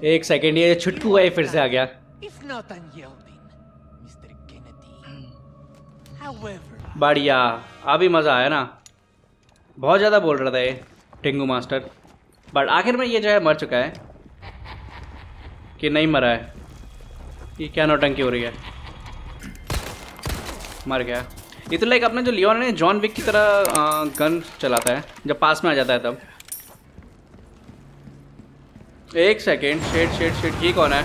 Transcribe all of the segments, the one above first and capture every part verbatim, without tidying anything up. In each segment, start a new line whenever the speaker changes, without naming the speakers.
एक सेकेंड, ये छुटकू है फिर से आ गया।
If not unyielding, mister Kennedy. However,
बढ़िया, अभी मज़ा आया ना। बहुत ज़्यादा बोल रहा था ये टिंगू मास्टर, बट आखिर में ये जो है मर चुका है कि नहीं मरा है। ये क्या नौटंकी हो रही है, मर गया। ये तो लाइक अपना जो लियोन है जॉन विक की तरह आ, गन चलाता है जब पास में आ जाता है तब। एक सेकेंड, शेट शेट शेट, ये कौन है?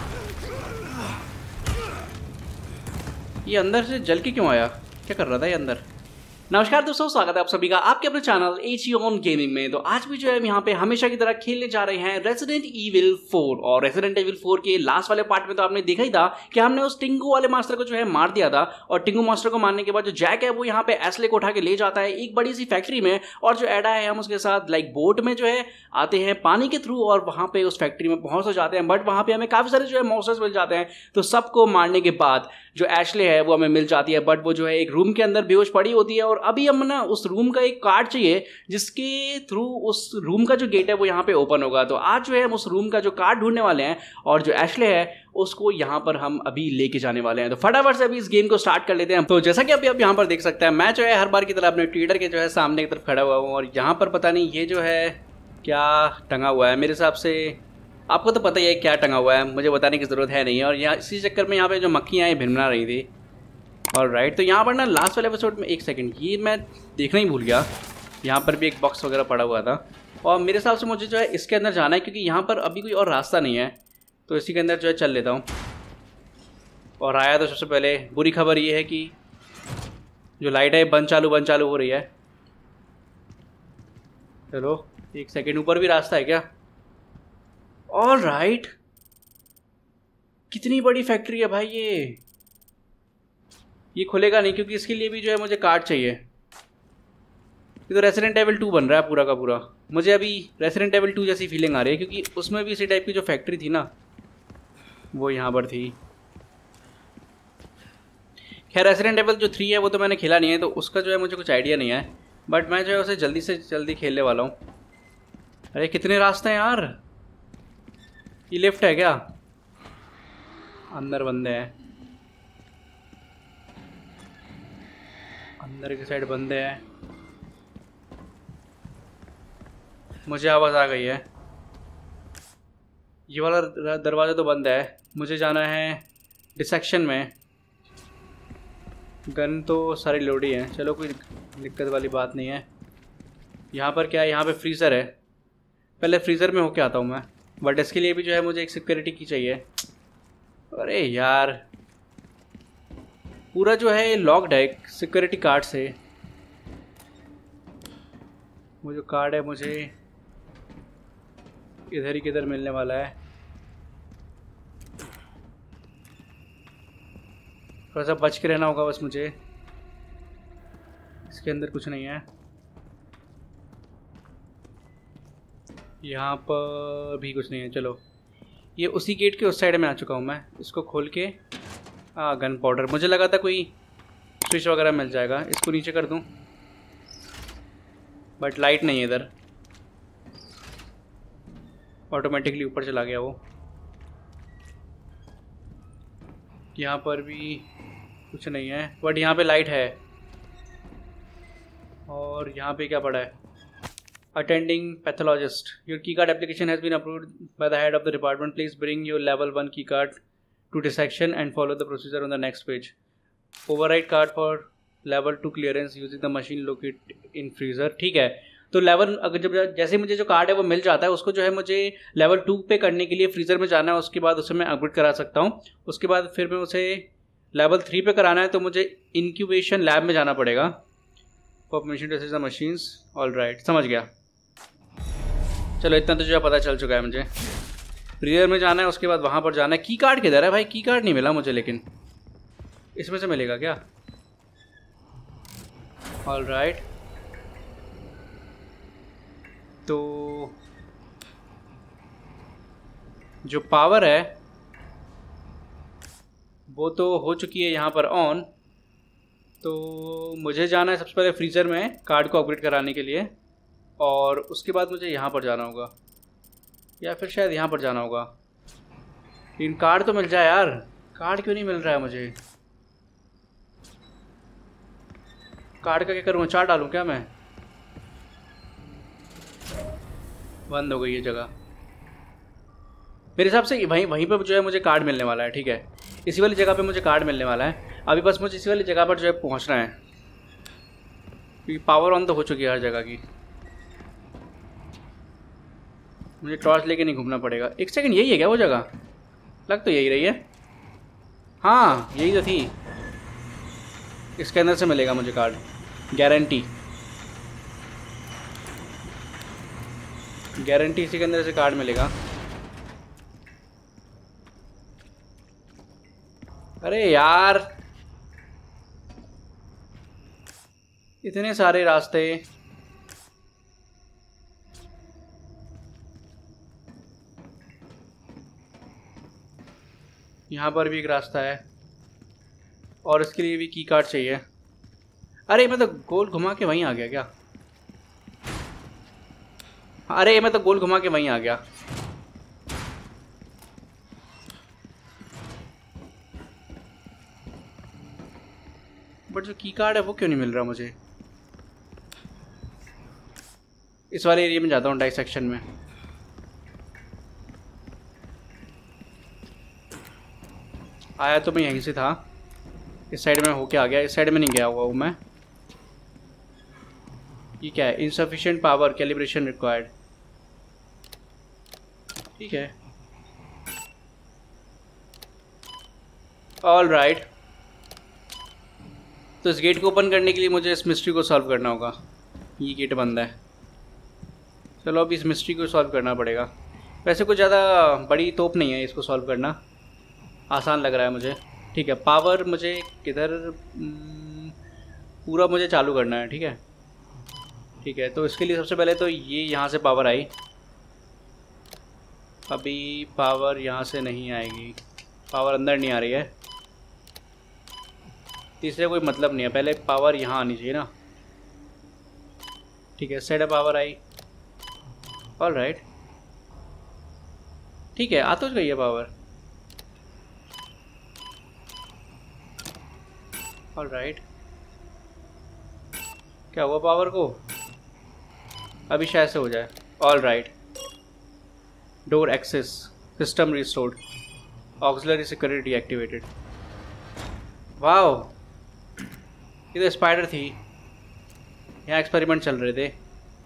ये अंदर से जल के क्यों आया? क्या कर रहा था ये अंदर? नमस्कार दोस्तों, स्वागत है आप सभी का आपके अपने चैनल एच ऑन गेमिंग में। तो आज भी जो है यहाँ पे हमेशा की तरह खेलने जा रहे हैं रेसिडेंट इविल फोर। और रेसिडेंट इविल फोर के लास्ट वाले पार्ट में तो आपने देखा ही था कि हमने उस टिंगू वाले मास्टर को जो है मार दिया था। और टिंगू मास्टर को मारने के बाद जो जैक है वो यहाँ पे एस्ले को उठा के ले जाता है एक बड़ी सी फैक्ट्री में। और जो एडा है हम उसके साथ लाइक बोट में जो है आते हैं पानी के थ्रू और वहाँ पे उस फैक्ट्री में पहुंच जाते हैं। बट वहाँ पे हमें काफी सारे जो है मॉन्स्टर्स मिल जाते हैं। तो सबको मारने के बाद जो एशले है वो हमें मिल जाती है, बट वो जो है एक रूम के अंदर बेहोश पड़ी होती है। और अभी हम ना उस रूम का एक कार्ड चाहिए जिसके थ्रू उस रूम का जो गेट है वो यहाँ पे ओपन होगा। तो आज जो है हम उस रूम का जो कार्ड ढूंढने वाले हैं और जो एशले है उसको यहाँ पर हम अभी लेके जाने वाले हैं। तो फटाफट से अभी इस गेम को स्टार्ट कर लेते हैं। तो जैसा कि अभी आप यहाँ पर देख सकते हैं, मैं जो है हर बार की तरह अपने ट्विटर के जो है सामने की तरफ खड़ा हुआ हूँ। और यहाँ पर पता नहीं ये जो है क्या टंगा हुआ है। मेरे हिसाब से आपको तो पता ही है क्या टंगा हुआ है, मुझे बताने की ज़रूरत है नहीं। और यहाँ इसी चक्कर में यहाँ पे जो मक्खियाँ हैं भिनभिना रही थी। और राइट, तो यहाँ पर ना लास्ट वाले एपिसोड में एक सेकंड ये मैं देखना ही भूल गया, यहाँ पर भी एक बॉक्स वगैरह पड़ा हुआ था। और मेरे हिसाब से मुझे जो है इसके अंदर जाना है क्योंकि यहाँ पर अभी कोई और रास्ता नहीं है। तो इसी के अंदर जो है चल लेता हूँ। और आया तो सबसे पहले बुरी खबर ये है कि जो लाइट है बंद चालू बंद चालू हो रही है। चलो एक सेकेंड, ऊपर भी रास्ता है क्या? ऑल राइट, कितनी बड़ी फैक्ट्री है भाई ये। ये खुलेगा नहीं क्योंकि इसके लिए भी जो है मुझे कार्ड चाहिए। ये तो रेसिडेंट एविल टू बन रहा है पूरा का पूरा। मुझे अभी रेसिडेंट एविल टू जैसी फीलिंग आ रही है क्योंकि उसमें भी इसी टाइप की जो फैक्ट्री थी ना वो यहाँ पर थी। खैर रेसिडेंट एविल जो थ्री है वो तो मैंने खेला नहीं है, तो उसका जो है मुझे कुछ आइडिया नहीं है। बट मैं जो है उसे जल्दी से जल्दी खेलने वाला हूँ। अरे कितने रास्ते हैं यार, ये लिफ्ट है क्या? अंदर बंदे हैं, अंदर की साइड बंदे हैं। मुझे आवाज़ आ गई है। ये वाला दरवाज़ा तो बंद है। मुझे जाना है डिसेक्शन में। गन तो सारी लोडी है, चलो कोई दिक्कत वाली बात नहीं है। यहाँ पर क्या है? यहाँ पे फ्रीज़र है। पहले फ्रीज़र में होके आता हूँ मैं, बट इसके लिए भी जो है मुझे एक सिक्योरिटी की चाहिए। अरे यार पूरा जो है लॉक्ड है सिक्योरिटी कार्ड से। वो जो कार्ड है मुझे इधर ही किधर मिलने वाला है। थोड़ा सा बच के रहना होगा बस मुझे। इसके अंदर कुछ नहीं है। यहाँ पर भी कुछ नहीं है। चलो ये उसी गेट के उस साइड में आ चुका हूँ मैं। इसको खोल के हाँ गन पाउडर, मुझे लगा था कोई स्विच वगैरह मिल जाएगा। इसको नीचे कर दूँ बट लाइट नहीं है इधर, ऑटोमेटिकली ऊपर चला गया वो। यहाँ पर भी कुछ नहीं है बट यहाँ पे लाइट है। और यहाँ पे क्या पड़ा है? Attending pathologist, your key card application has been approved by the head of the department, please bring your level one key card to dissection and follow the procedure on the next page. Override card for level two clearance using the machine locate in freezer. ठीक है, तो level अगर जब जैसे मुझे जो card है वो मिल जाता है उसको जो है मुझे लेवल टू पे करने के लिए फ्रीज़र में जाना है। उसके बाद उसे मैं अपग्रेड करा सकता हूँ। उसके बाद फिर मैं उसे लेवल थ्री पे कराना है तो मुझे इंक्यूबेशन लैब में जाना पड़ेगा। For machine test the machines. All right, समझ गया। चलो इतना तो जो है पता चल चुका है मुझे। फ्रीजर में जाना है, उसके बाद वहाँ पर जाना है। की कार्ड किधर है भाई? की कार्ड नहीं मिला मुझे, लेकिन इसमें से मिलेगा क्या? ऑल राइट, तो जो पावर है वो तो हो चुकी है यहाँ पर ऑन। तो मुझे जाना है सबसे पहले फ्रीज़र में कार्ड को अपग्रेड कराने के लिए और उसके बाद मुझे यहाँ पर जाना होगा। या फिर शायद यहाँ पर जाना होगा। इन कार्ड तो मिल जाए यार, कार्ड क्यों नहीं मिल रहा है मुझे? कार्ड का क्या करूँ, चार डालूँ क्या मैं? बंद हो गई ये जगह मेरे हिसाब से। वहीं वहीं पर जो है मुझे कार्ड मिलने वाला है। ठीक है, इसी वाली जगह पे मुझे कार्ड मिलने वाला है। अभी बस मुझे इसी वाली जगह पर जो है पहुंचना है, क्योंकि पावर ऑन तो हो चुकी है हर जगह की। मुझे टॉर्च लेके नहीं घूमना पड़ेगा। एक सेकंड, यही है क्या वो जगह? लग तो यही रही है। हाँ यही तो थी। इसके अंदर से मिलेगा मुझे कार्ड, गारंटी गारंटी इसी के अंदर से कार्ड मिलेगा। अरे यार इतने सारे रास्ते। यहाँ पर भी एक रास्ता है और इसके लिए भी की कार्ड चाहिए। अरे मैं तो गोल घुमा के वहीं आ गया क्या? अरे मैं तो गोल घुमा के वहीं आ गया। बट जो की कार्ड है वो क्यों नहीं मिल रहा मुझे? इस वाले एरिया में जाता हूँ, डाइसेक्शन में। आया तो मैं यहीं से था, इस साइड में होके आ गया। इस साइड में नहीं गया हुआ हूँ मैं। ये क्या है? Insufficient power, calibration required. ठीक है, ऑल राइट। तो इस गेट को ओपन करने के लिए मुझे इस मिस्ट्री को सॉल्व करना होगा। ये गेट बंद है। चलो अब इस मिस्ट्री को सॉल्व करना पड़ेगा। वैसे कुछ ज़्यादा बड़ी तोप नहीं है, इसको सॉल्व करना आसान लग रहा है मुझे। ठीक है, पावर मुझे किधर पूरा मुझे चालू करना है। ठीक है ठीक है, तो इसके लिए सबसे पहले तो ये यहाँ से पावर आई। अभी पावर यहाँ से नहीं आएगी, पावर अंदर नहीं आ रही है। तीसरे कोई मतलब नहीं है, पहले पावर यहाँ आनी चाहिए ना। ठीक है, set up power I. All right, ठीक है, आ तो गई है पावर। ऑल राइट, क्या हुआ पावर को? अभी शायद से हो जाए। All right, door access, system restored, auxiliary security activated. Wow, ये तो स्पाइडर थी, यहाँ एक्सपेरिमेंट चल रहे थे।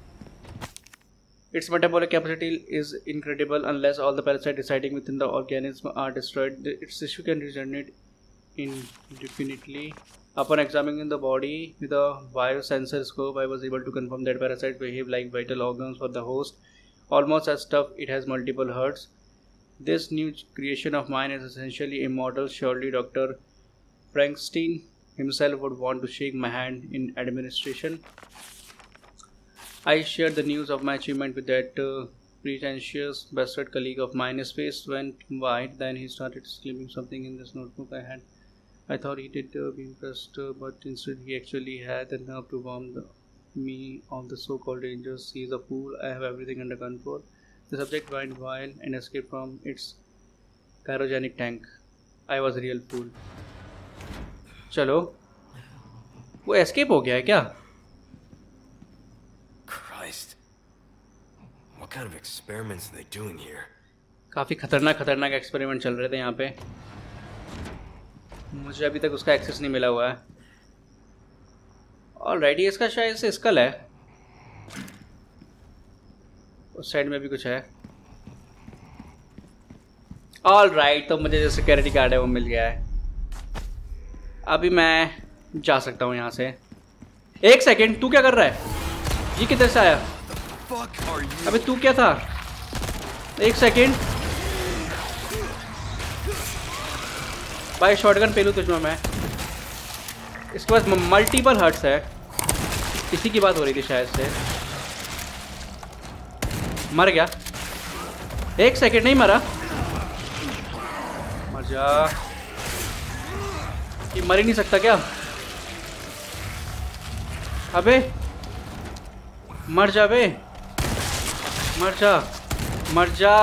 Its metabolic capacity is incredible unless all the parasites residing within the organism are destroyed. Its tissue can regenerate indefinitely. Upon examining the body with a biosensor scope, I was able to confirm that parasites behave like vital organs for the host. Almost as tough, it has multiple hearts. This new creation of mine is essentially immortal. Surely Doctor Frankenstein himself would want to shake my hand in administration. I shared the news of my achievement with that uh, pretentious bastard colleague of mine. His face went white. Then he started scribbling something in this notebook I had. I thought he did uh, be impressed, uh, but instead he actually had the nerve to warn the, me of the so-called dangers. He is a fool. I have everything under control. The subject went wild and escaped from its cryogenic tank. I was a real fool. चलो, वो escape हो गया है क्या?
What kind of experiments are they doing here?
काफ़ी खतरनाक खतरनाक experiment चल रहे थे यहाँ पे। मुझे अभी तक उसका एक्सेस नहीं मिला हुआ है। ऑलराइट, ये इसका शायद से स्कल है। उस साइड में भी कुछ है। ऑलराइट, तो मुझे जो सिक्योरिटी गार्ड है वो मिल गया है। अभी मैं जा सकता हूँ यहाँ से। एक सेकेंड, तू क्या कर रहा है? ये किधर से आया? अबे तू क्या था? एक सेकेंड भाई, शॉटगन पेलू तुझमें मैं। इसके पास मल्टीपल हर्ट्स है। इसी की बात हो रही थी शायद से। मर गया। एक सेकेंड, नहीं मरा। मर जा। ये मर ही नहीं सकता क्या? अबे मर जा बे, मर जा। मर जा।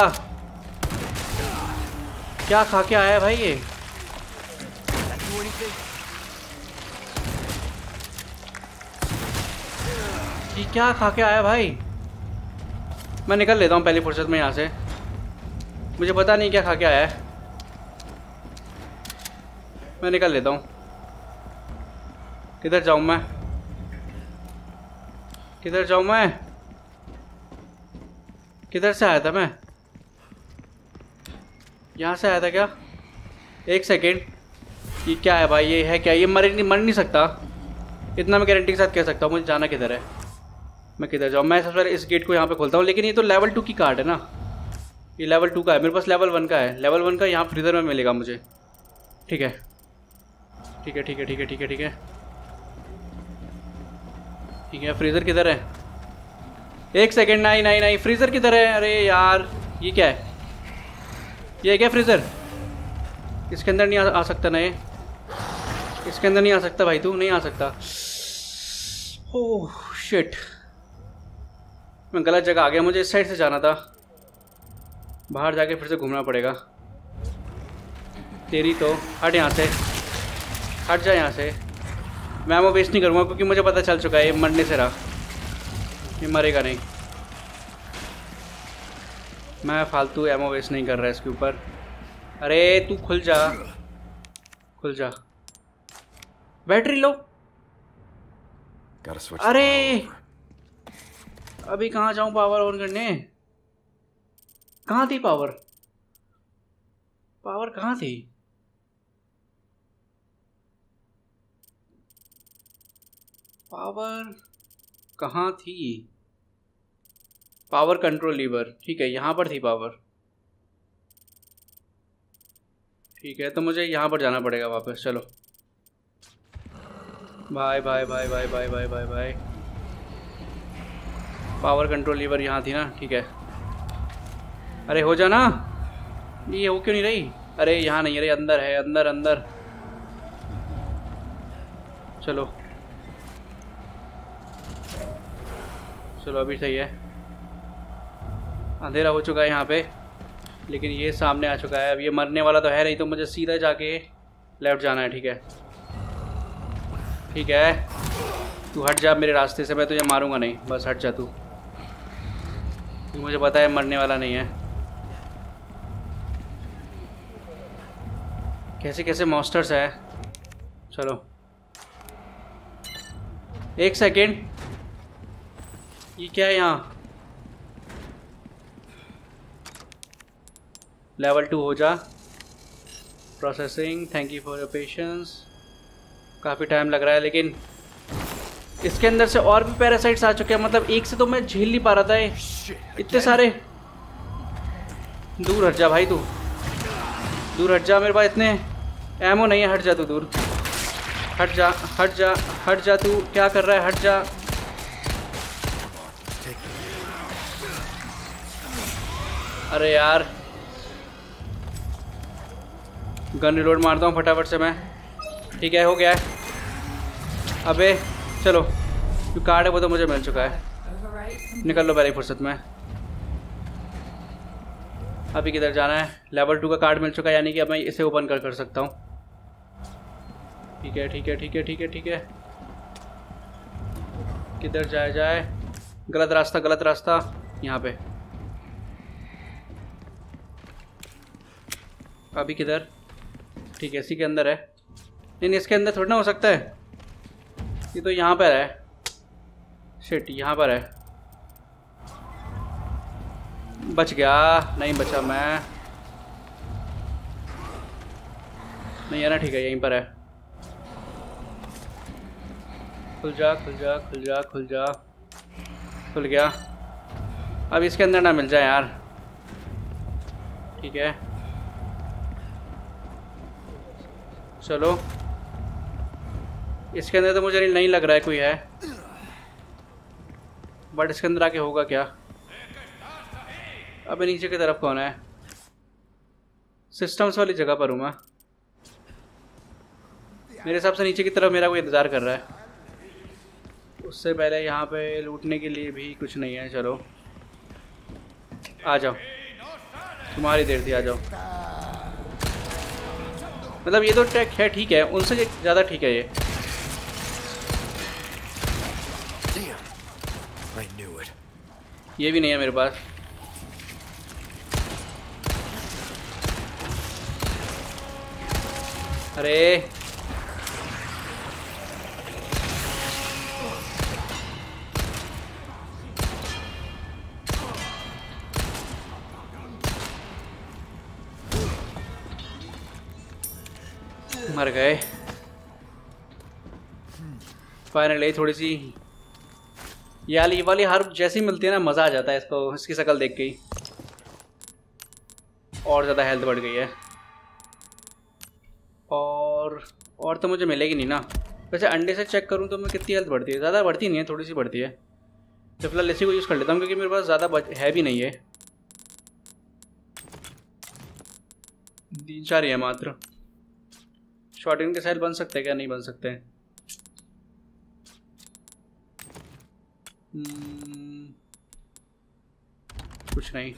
क्या खा के आया है भाई ये? ये क्या खा के आया भाई? मैं निकल लेता हूँ पहली फुर्सत में यहाँ से। मुझे पता नहीं क्या खा के आया है। मैं निकल लेता हूँ। किधर जाऊँ मैं? किधर जाऊँ मैं? किधर से आया था मैं? यहाँ से आया था क्या? एक सेकेंड, ये क्या है भाई? ये है क्या? ये मर नहीं मर नहीं सकता। इतना मैं गारंटी के साथ कह सकता हूँ। मुझे जाना किधर है? मैं किधर जाऊँ? मैं सबसे पहले इस गेट को यहाँ पे खोलता हूँ। लेकिन ये तो लेवल टू की कार्ड है ना। ये लेवल टू का है, मेरे पास लेवल वन का है। लेवल वन का यहाँ फ्रीजर में मिलेगा मुझे। ठीक है ठीक है ठीक है ठीक है ठीक है ठीक है ठीक है। फ्रीज़र किधर है? एक सेकेंड। नहीं नहीं नहीं, फ्रीज़र किधर है? अरे यार ये क्या है? ये क्या फ्रीज़र? इसके अंदर नहीं आ, आ सकता ना ये? इसके अंदर नहीं आ सकता भाई, तू नहीं आ सकता। ओह शिट, मैं गलत जगह आ गया। मुझे इस साइड से जाना था। बाहर जाके फिर से घूमना पड़ेगा। तेरी तो हट यहाँ से, हट जा यहाँ से। मैं वो वेस्ट नहीं करूँगा क्योंकि मुझे पता चल चुका है ये मरने से रहा। ये मरेगा नहीं। मैं फालतू एमो वेस्ट नहीं कर रहा इसके ऊपर। अरे तू खुल जा, खुल जा। Battery low. अरे अभी कहाँ जाऊँ पावर ऑन करने? कहाँ थी पावर? पावर कहाँ थी? पावर कहाँ थी? पावर कंट्रोल लीवर, ठीक है यहाँ पर थी पावर। ठीक है तो मुझे यहाँ पर जाना पड़ेगा वापस। चलो bye bye bye bye bye bye bye bye. Power control lever यहाँ थी ना, ठीक है। अरे हो जा ना, ये हो क्यों नहीं रही? अरे यहाँ नहीं, अरे अंदर है, अंदर अंदर। चलो चलो अभी सही है। अंधेरा हो चुका है यहाँ पे, लेकिन ये सामने आ चुका है। अब ये मरने वाला तो है नहीं, तो मुझे सीधा जाके लेफ्ट जाना है। ठीक है ठीक है, तू हट जा मेरे रास्ते से। मैं तुझे मारूंगा नहीं, बस हट जा तू। मुझे पता है मरने वाला नहीं है। कैसे कैसे मॉन्स्टर्स है। चलो एक सेकेंड, ये क्या है यहाँ? लेवल टू हो जा। Processing, thank you for your patience. काफ़ी टाइम लग रहा है, लेकिन इसके अंदर से और भी पैरासाइट्स आ चुके हैं। मतलब एक से तो मैं झेल नहीं पा रहा था, इतने सारे। दूर हट जा भाई, तू दूर हट जा। मेरे पास इतने एमो नहीं है। हट जा तू, दूर हट जा, हट जा, हट जा। तू क्या कर रहा है? हट जा। अरे यार गन रिलोड मारता हूँ फटाफट से मैं। ठीक है हो गया है। अबे चलो, जो कार्ड है वो तो मुझे मिल चुका है। निकल लो पहले फुर्सत में। अभी किधर जाना है? लेवल टू का कार्ड मिल चुका है, यानी कि अब मैं इसे ओपन कर कर सकता हूँ। ठीक है ठीक है ठीक है ठीक है ठीक है। किधर जाया जाए? गलत रास्ता, गलत रास्ता। यहाँ पे अभी किधर? ठीक है इसी के अंदर है। नहीं नहीं, इसके अंदर थोड़ा ना हो सकता है। ये तो यहाँ पर है। शिट, यहाँ पर है। बच गया? नहीं बचा मैं। नहीं है ना, ठीक है यहीं पर है। खुल जा खुल जा खुल जा खुल जा। खुल गया। अब इसके अंदर ना मिल जाए यार। ठीक है चलो, इसके अंदर तो मुझे नहीं लग रहा है कोई है, बट इसके अंदर आके होगा क्या? अबे नीचे की तरफ कौन है? सिस्टम्स वाली जगह पर हूँ मैं। मेरे हिसाब से नीचे की तरफ मेरा कोई इंतज़ार कर रहा है। उससे पहले यहाँ पे लूटने के लिए भी कुछ नहीं है। चलो आ जाओ। तुम्हारी देर थी, आ जाओ। मतलब ये तो ट्रैक है ठीक है, उनसे ज़्यादा ठीक है ये।
I knew it.
ये भी नहीं है मेरे पास। अरे मर गए फाइनली। थोड़ी सी यार ये वाली हार जैसी मिलती है ना, मज़ा आ जाता है इसको, इसकी शक्ल देख के ही। और ज़्यादा हेल्थ बढ़ गई है। और और तो मुझे मिलेगी नहीं ना। वैसे अंडे से चेक करूं तो मैं कितनी हेल्थ बढ़ती है? ज़्यादा बढ़ती नहीं है, थोड़ी सी बढ़ती है। तो फिलहाल इसी को यूज़ कर लेता हूँ क्योंकि मेरे पास ज़्यादा है भी नहीं है, तीन चार ही है मात्र। शॉटगन के साइड बन सकते हैं क्या? नहीं बन सकते। hmm, कुछ नहीं।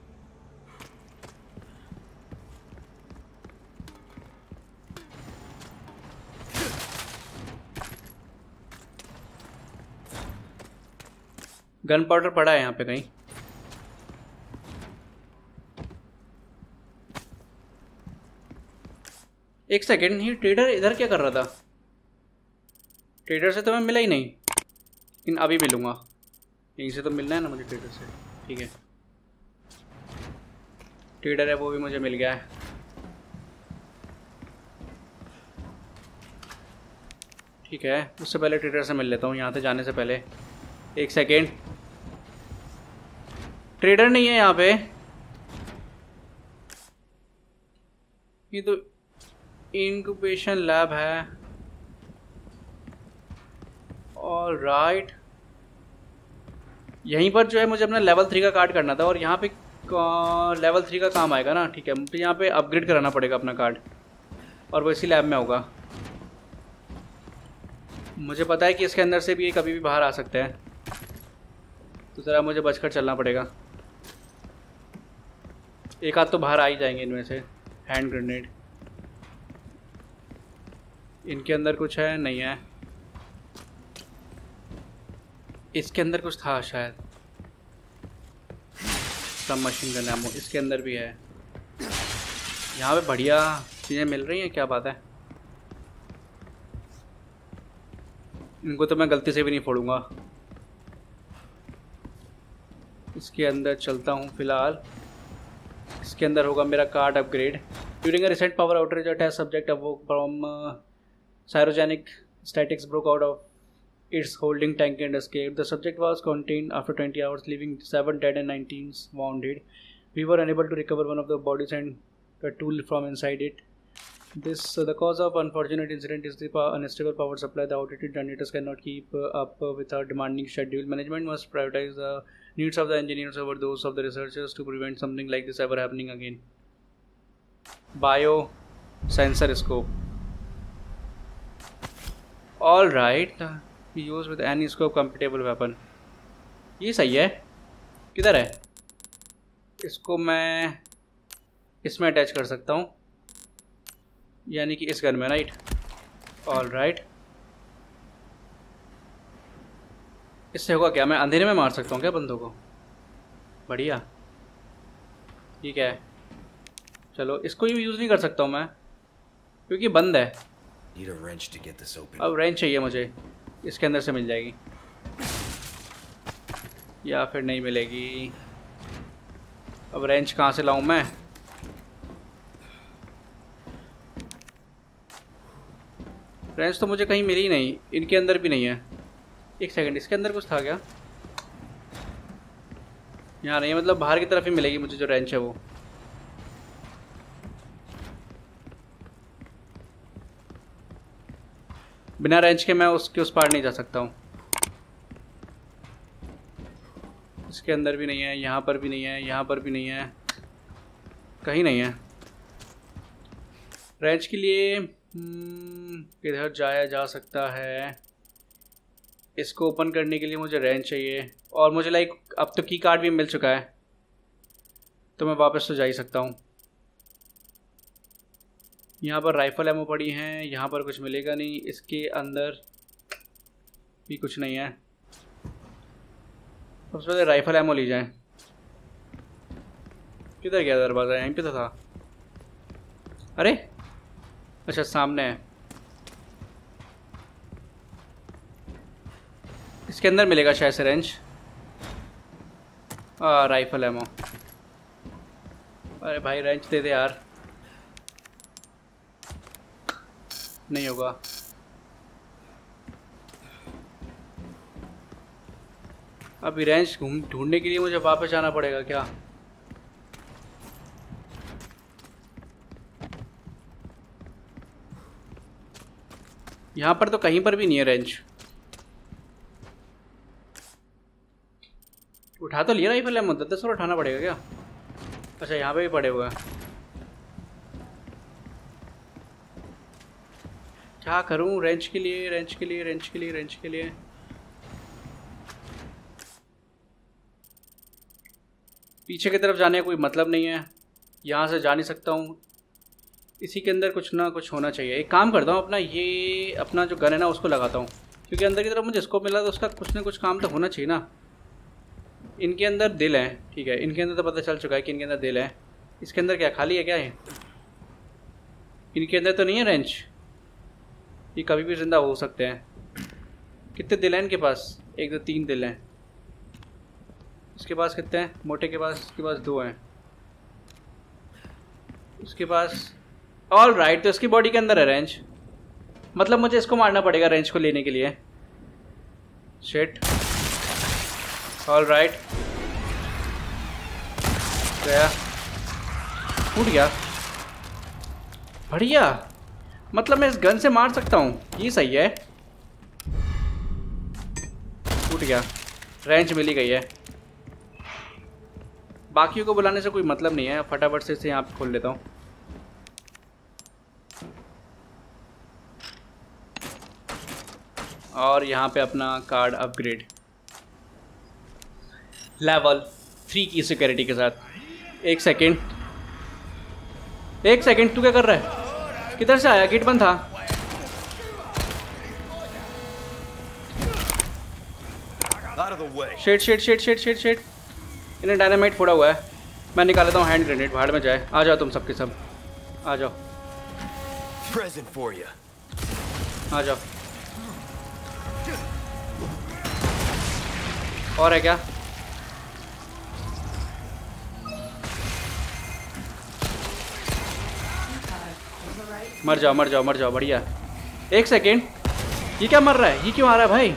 गन पाउडर पड़ा है यहाँ पे कहीं। एक सेकेंड, ये ट्रेडर इधर क्या कर रहा था? ट्रेडर से तो मैं मिला ही नहीं, लेकिन अभी मिलूंगा। यहीं से तो मिलना है ना मुझे ट्रेडर से। ठीक है, ट्रेडर है वो भी मुझे मिल गया है। ठीक है, उससे पहले ट्रेडर से मिल लेता हूँ यहाँ से जाने से पहले। एक सेकेंड, ट्रेडर नहीं है यहाँ पे। ये तो इंक्यूबेशन लैब है। ऑल राइट, यहीं पर जो है मुझे अपना लेवल थ्री का कार्ड करना था, और यहाँ पे लेवल थ्री का काम आएगा ना। ठीक है, मुझे यहाँ पे अपग्रेड कराना पड़ेगा अपना कार्ड, और वो इसी लैब में होगा। मुझे पता है कि इसके अंदर से भी ये कभी भी बाहर आ सकते हैं, तो ज़रा मुझे बचकर चलना पड़ेगा। एक आध तो बाहर आ ही जाएंगे इनमें से। हैंड ग्रेनेड, इनके अंदर कुछ है? नहीं है। इसके अंदर कुछ था शायद, सब मशीन गन एमो इसके अंदर भी है। यहाँ पे बढ़िया चीज़ें मिल रही हैं, क्या बात है। इनको तो मैं गलती से भी नहीं फोड़ूंगा। इसके अंदर चलता हूँ फिलहाल। इसके अंदर होगा मेरा card upgrade. During a recent power outage, a test subject awoke from cryogenic statics broke out of its holding tank and escaped. The subject was contained after twenty hours, leaving seven dead and nineteen wounded. We were unable to recover one of the bodies and the tool from inside it. This uh, the cause of unfortunate incident is the power, unstable power supply. The outdated generators cannot keep uh, up uh, with our demanding schedule. Management must prioritize the needs of the engineers over those of the researchers to prevent something like this ever happening again. Bio sensor scope. All right. Use with any scope compatible weapon. ये सही है। किधर है? इसको मैं इसमें attach कर सकता हूँ, यानी कि इस गन में, राइट? All right. इससे होगा क्या? मैं अंधेरे में मार सकता हूँ क्या बंदों को? बढ़िया, ठीक है। चलो, इसको यूज़ नहीं कर सकता हूँ मैं क्योंकि बंद है। अब रेंच चाहिए मुझे, इसके अंदर से मिल जाएगी या फिर नहीं मिलेगी। अब रेंच कहाँ से लाऊं मैं? रेंच तो मुझे कहीं मिली नहीं, इनके अंदर भी नहीं है। एक सेकंड, इसके अंदर कुछ था क्या? यहाँ नहीं, मतलब बाहर की तरफ ही मिलेगी मुझे जो रेंच है वो। बिना रेंच के मैं उसके उस पार नहीं जा सकता हूँ। इसके अंदर भी नहीं है, यहाँ पर भी नहीं है, यहाँ पर भी नहीं है, कहीं नहीं है। रेंच के लिए किधर जाया जा सकता है? इसको ओपन करने के लिए मुझे रेंच चाहिए, और मुझे लाइक अब तो की कार्ड भी मिल चुका है। तो मैं वापस तो जा ही सकता हूँ। यहाँ पर राइफल एमो पड़ी हैं, यहाँ पर कुछ मिलेगा नहीं, इसके अंदर भी कुछ नहीं है। सबसे पहले राइफल एमो ली जाए। किधर गया दरवाज़ा? यहीं पे तो था। अरे अच्छा सामने है। इसके अंदर मिलेगा शायद से रेंज। आ राइफल एमो। अरे भाई रेंज दे दे यार। नहीं होगा। अभी रेंज घूम ढूंढने के लिए मुझे वापस जाना पड़ेगा क्या? यहाँ पर तो कहीं पर भी नहीं है रेंज। उठा तो लिया राइफल एमो, दस और उठाना पड़ेगा क्या? अच्छा यहाँ पे भी पड़े हुए हैं। क्या करूँ रेंज के लिए? रेंज के लिए रेंज के लिए रेंज के लिए पीछे की तरफ जाने का कोई मतलब नहीं है। यहाँ से जा नहीं सकता हूँ। इसी के अंदर कुछ ना कुछ होना चाहिए। एक काम करता हूँ, अपना ये अपना जो गन है ना उसको लगाता हूँ, क्योंकि अंदर की तरफ मुझे स्कोप मिला तो उसका कुछ ना कुछ काम तो होना चाहिए ना। इनके अंदर दिल है, ठीक है, इनके अंदर तो पता चल चुका है कि इनके अंदर दिल है। इसके अंदर क्या खाली है क्या है? इनके अंदर तो नहीं है रेंज। ये कभी भी जिंदा हो सकते हैं। कितने दिल हैं इनके पास? एक दो तीन दिल हैं। इसके पास कितने हैं? मोटे के पास, इसके पास दो हैं। इसके पास ऑल राइट, तो इसकी बॉडी के अंदर है रेंज। मतलब मुझे इसको मारना पड़ेगा रेंज को लेने के लिए। शिट। ऑल राइट, गया, फूट गया, बढ़िया। मतलब मैं इस गन से मार सकता हूँ, ये सही है। फूट गया, रेंज मिली गई है। बाकियों को बुलाने से कोई मतलब नहीं है, फटाफट से इसे यहाँ पे खोल लेता हूँ। और यहाँ पे अपना कार्ड अपग्रेड लेवल थ्री की सिक्योरिटी के साथ। एक सेकेंड, एक सेकेंड, तू क्या कर रहा है? किधर से आया? गेट बंद था। शेट शेट शेट शेट शेट शेट इन्हें डायनामाइट फोड़ा हुआ है। मैं निकाल लेता हूँ हैंड ग्रेनेड, भाड़ में जाए। आ जाओ तुम सबके सब, आ जाओ, आ जाओ। और है क्या? मर जाओ मर जाओ मर जाओ, बढ़िया। एक सेकेंड, ये क्या मर रहा है? ये क्यों आ रहा है भाई?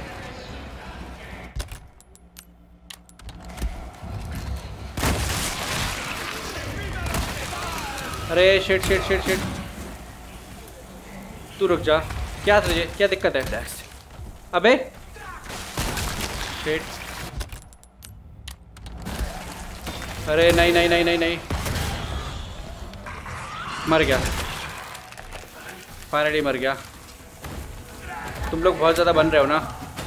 अरे शिट शिट शिट शिट, तू रुक जा। क्या तुझे क्या दिक्कत है? अबे शिट, अरे नहीं नहीं नहीं नहीं नहीं, मर गया, फाइनली मर गया। तुम लोग बहुत ज़्यादा बन रहे हो ना।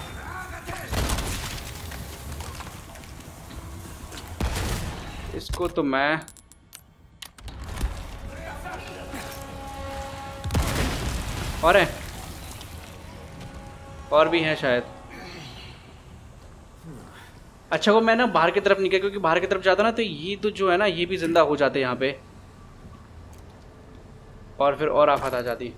इसको तो मैं और है, और भी हैं शायद। अच्छा वो मैं ना बाहर की तरफ निकल, क्योंकि बाहर की तरफ जाता ना तो ये तो जो है ना ये भी जिंदा हो जाते यहाँ पे, और फिर और आफत आ जाती।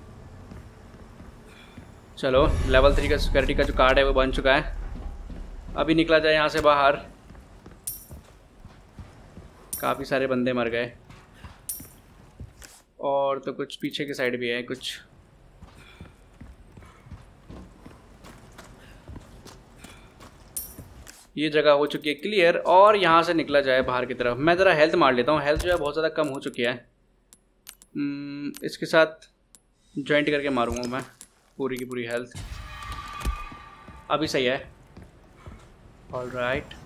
चलो लेवल थ्री का सिक्योरिटी का जो कार्ड है वो बन चुका है। अभी निकला जाए यहाँ से बाहर। काफ़ी सारे बंदे मर गए, और तो कुछ पीछे की साइड भी है कुछ। ये जगह हो चुकी है क्लियर, और यहाँ से निकला जाए बाहर की तरफ। मैं ज़रा हेल्थ मार लेता हूँ, हेल्थ जो है बहुत ज़्यादा कम हो चुकी है। इसके साथ जॉइंट करके मारूंगा मैं पूरी की पूरी हेल्थ। अभी सही है, ऑल राइट।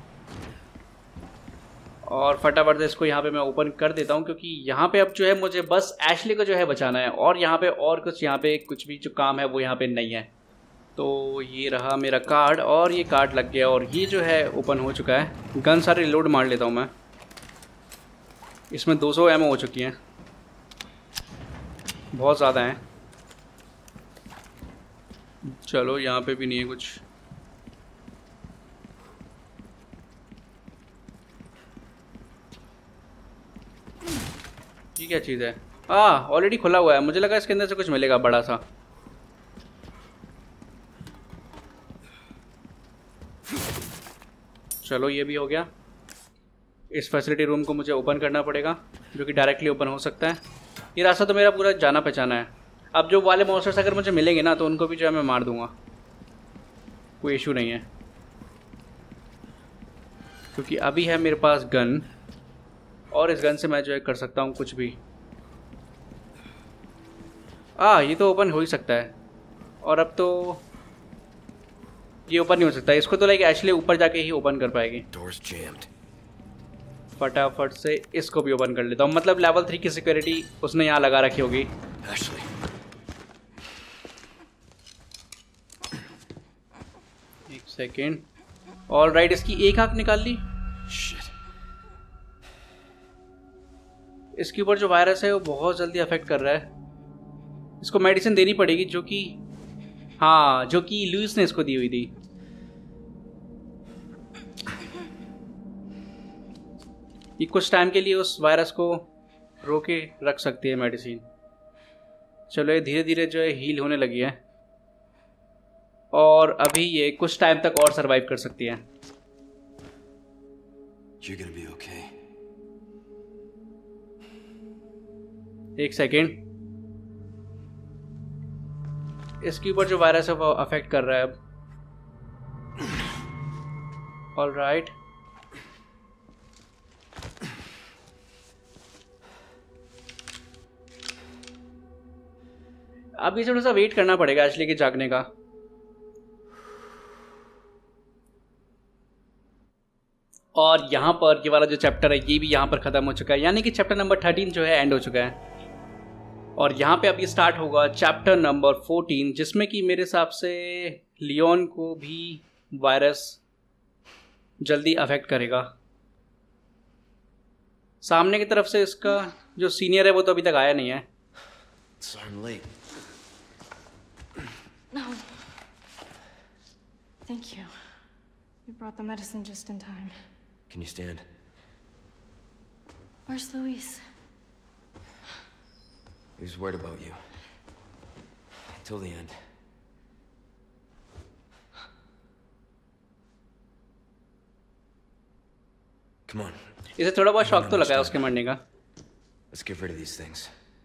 और फटाफट से इसको यहाँ पे मैं ओपन कर देता हूँ, क्योंकि यहाँ पे अब जो है मुझे बस एशली को जो है बचाना है, और यहाँ पे और कुछ यहाँ पे कुछ भी जो काम है वो यहाँ पे नहीं है। तो ये रहा मेरा कार्ड, और ये कार्ड लग गया, और ये जो है ओपन हो चुका है। गन सारे रिलोड मार लेता हूँ मैं। इसमें दो सौ एमओ हो चुकी हैं, बहुत ज़्यादा हैं। चलो यहाँ पे भी नहीं है कुछ। ये क्या चीज़ है? आ ऑलरेडी खुला हुआ है, मुझे लगा इसके अंदर से कुछ मिलेगा बड़ा सा। चलो ये भी हो गया। इस फैसिलिटी रूम को मुझे ओपन करना पड़ेगा, जो कि डायरेक्टली ओपन हो सकता है। ये रास्ता तो मेरा पूरा जाना पहचाना है। अब जो वाले मॉन्स्टर्स अगर मुझे मिलेंगे ना, तो उनको भी जो है मैं मार दूंगा, कोई इशू नहीं है, क्योंकि अभी है मेरे पास गन, और इस गन से मैं जो है कर सकता हूँ कुछ भी। आ ये तो ओपन हो ही सकता है, और अब तो ये ओपन नहीं हो सकता। इसको तो लाइक एक्चुअली ऊपर जाके ही ओपन कर पाएगी। फटाफट से इसको भी ओपन कर लेता हूँ। मतलब लेवल थ्री की सिक्योरिटी उसने यहाँ लगा रखी होगी। एक सेकेंड। ऑल राइट, इसकी एक आंख निकाल ली। इसके ऊपर जो वायरस है वो बहुत जल्दी अफेक्ट कर रहा है। इसको मेडिसिन देनी पड़ेगी, जो कि हाँ जो कि लुइस ने इसको दी हुई थी। ये कुछ टाइम के लिए उस वायरस को रोके रख सकती है मेडिसिन। चलो ये धीरे धीरे जो है हील होने लगी है, और अभी ये कुछ टाइम तक और सरवाइव कर सकती है।
You're gonna be okay.
एक सेकेंड। इसके ऊपर जो वायरस है वो अफेक्ट कर रहा है अब। ऑल राइट, अब ये थोड़ा सा वेट करना पड़ेगा एशली के जागने का। और यहाँ पर ये वाला जो चैप्टर है ये भी यहाँ पर ख़त्म हो चुका है, यानी कि चैप्टर नंबर थर्टीन जो है एंड हो चुका है। और यहाँ पे अब ये स्टार्ट होगा चैप्टर नंबर फोर्टीन, जिसमें कि मेरे हिसाब से लियोन को भी वायरस जल्दी अफेक्ट करेगा। सामने की तरफ से इसका जो सीनियर है वो तो अभी तक आया नहीं है।
Sorry I'm late.
No. Thank you. You brought the medicine just in time.
Can you stand?
Where's Luis?
He was worried about you. Until the end. Come on.
इसे थोड़ा बहुत शौक तो लगा है उसके मरने का।
Let's get rid of these things.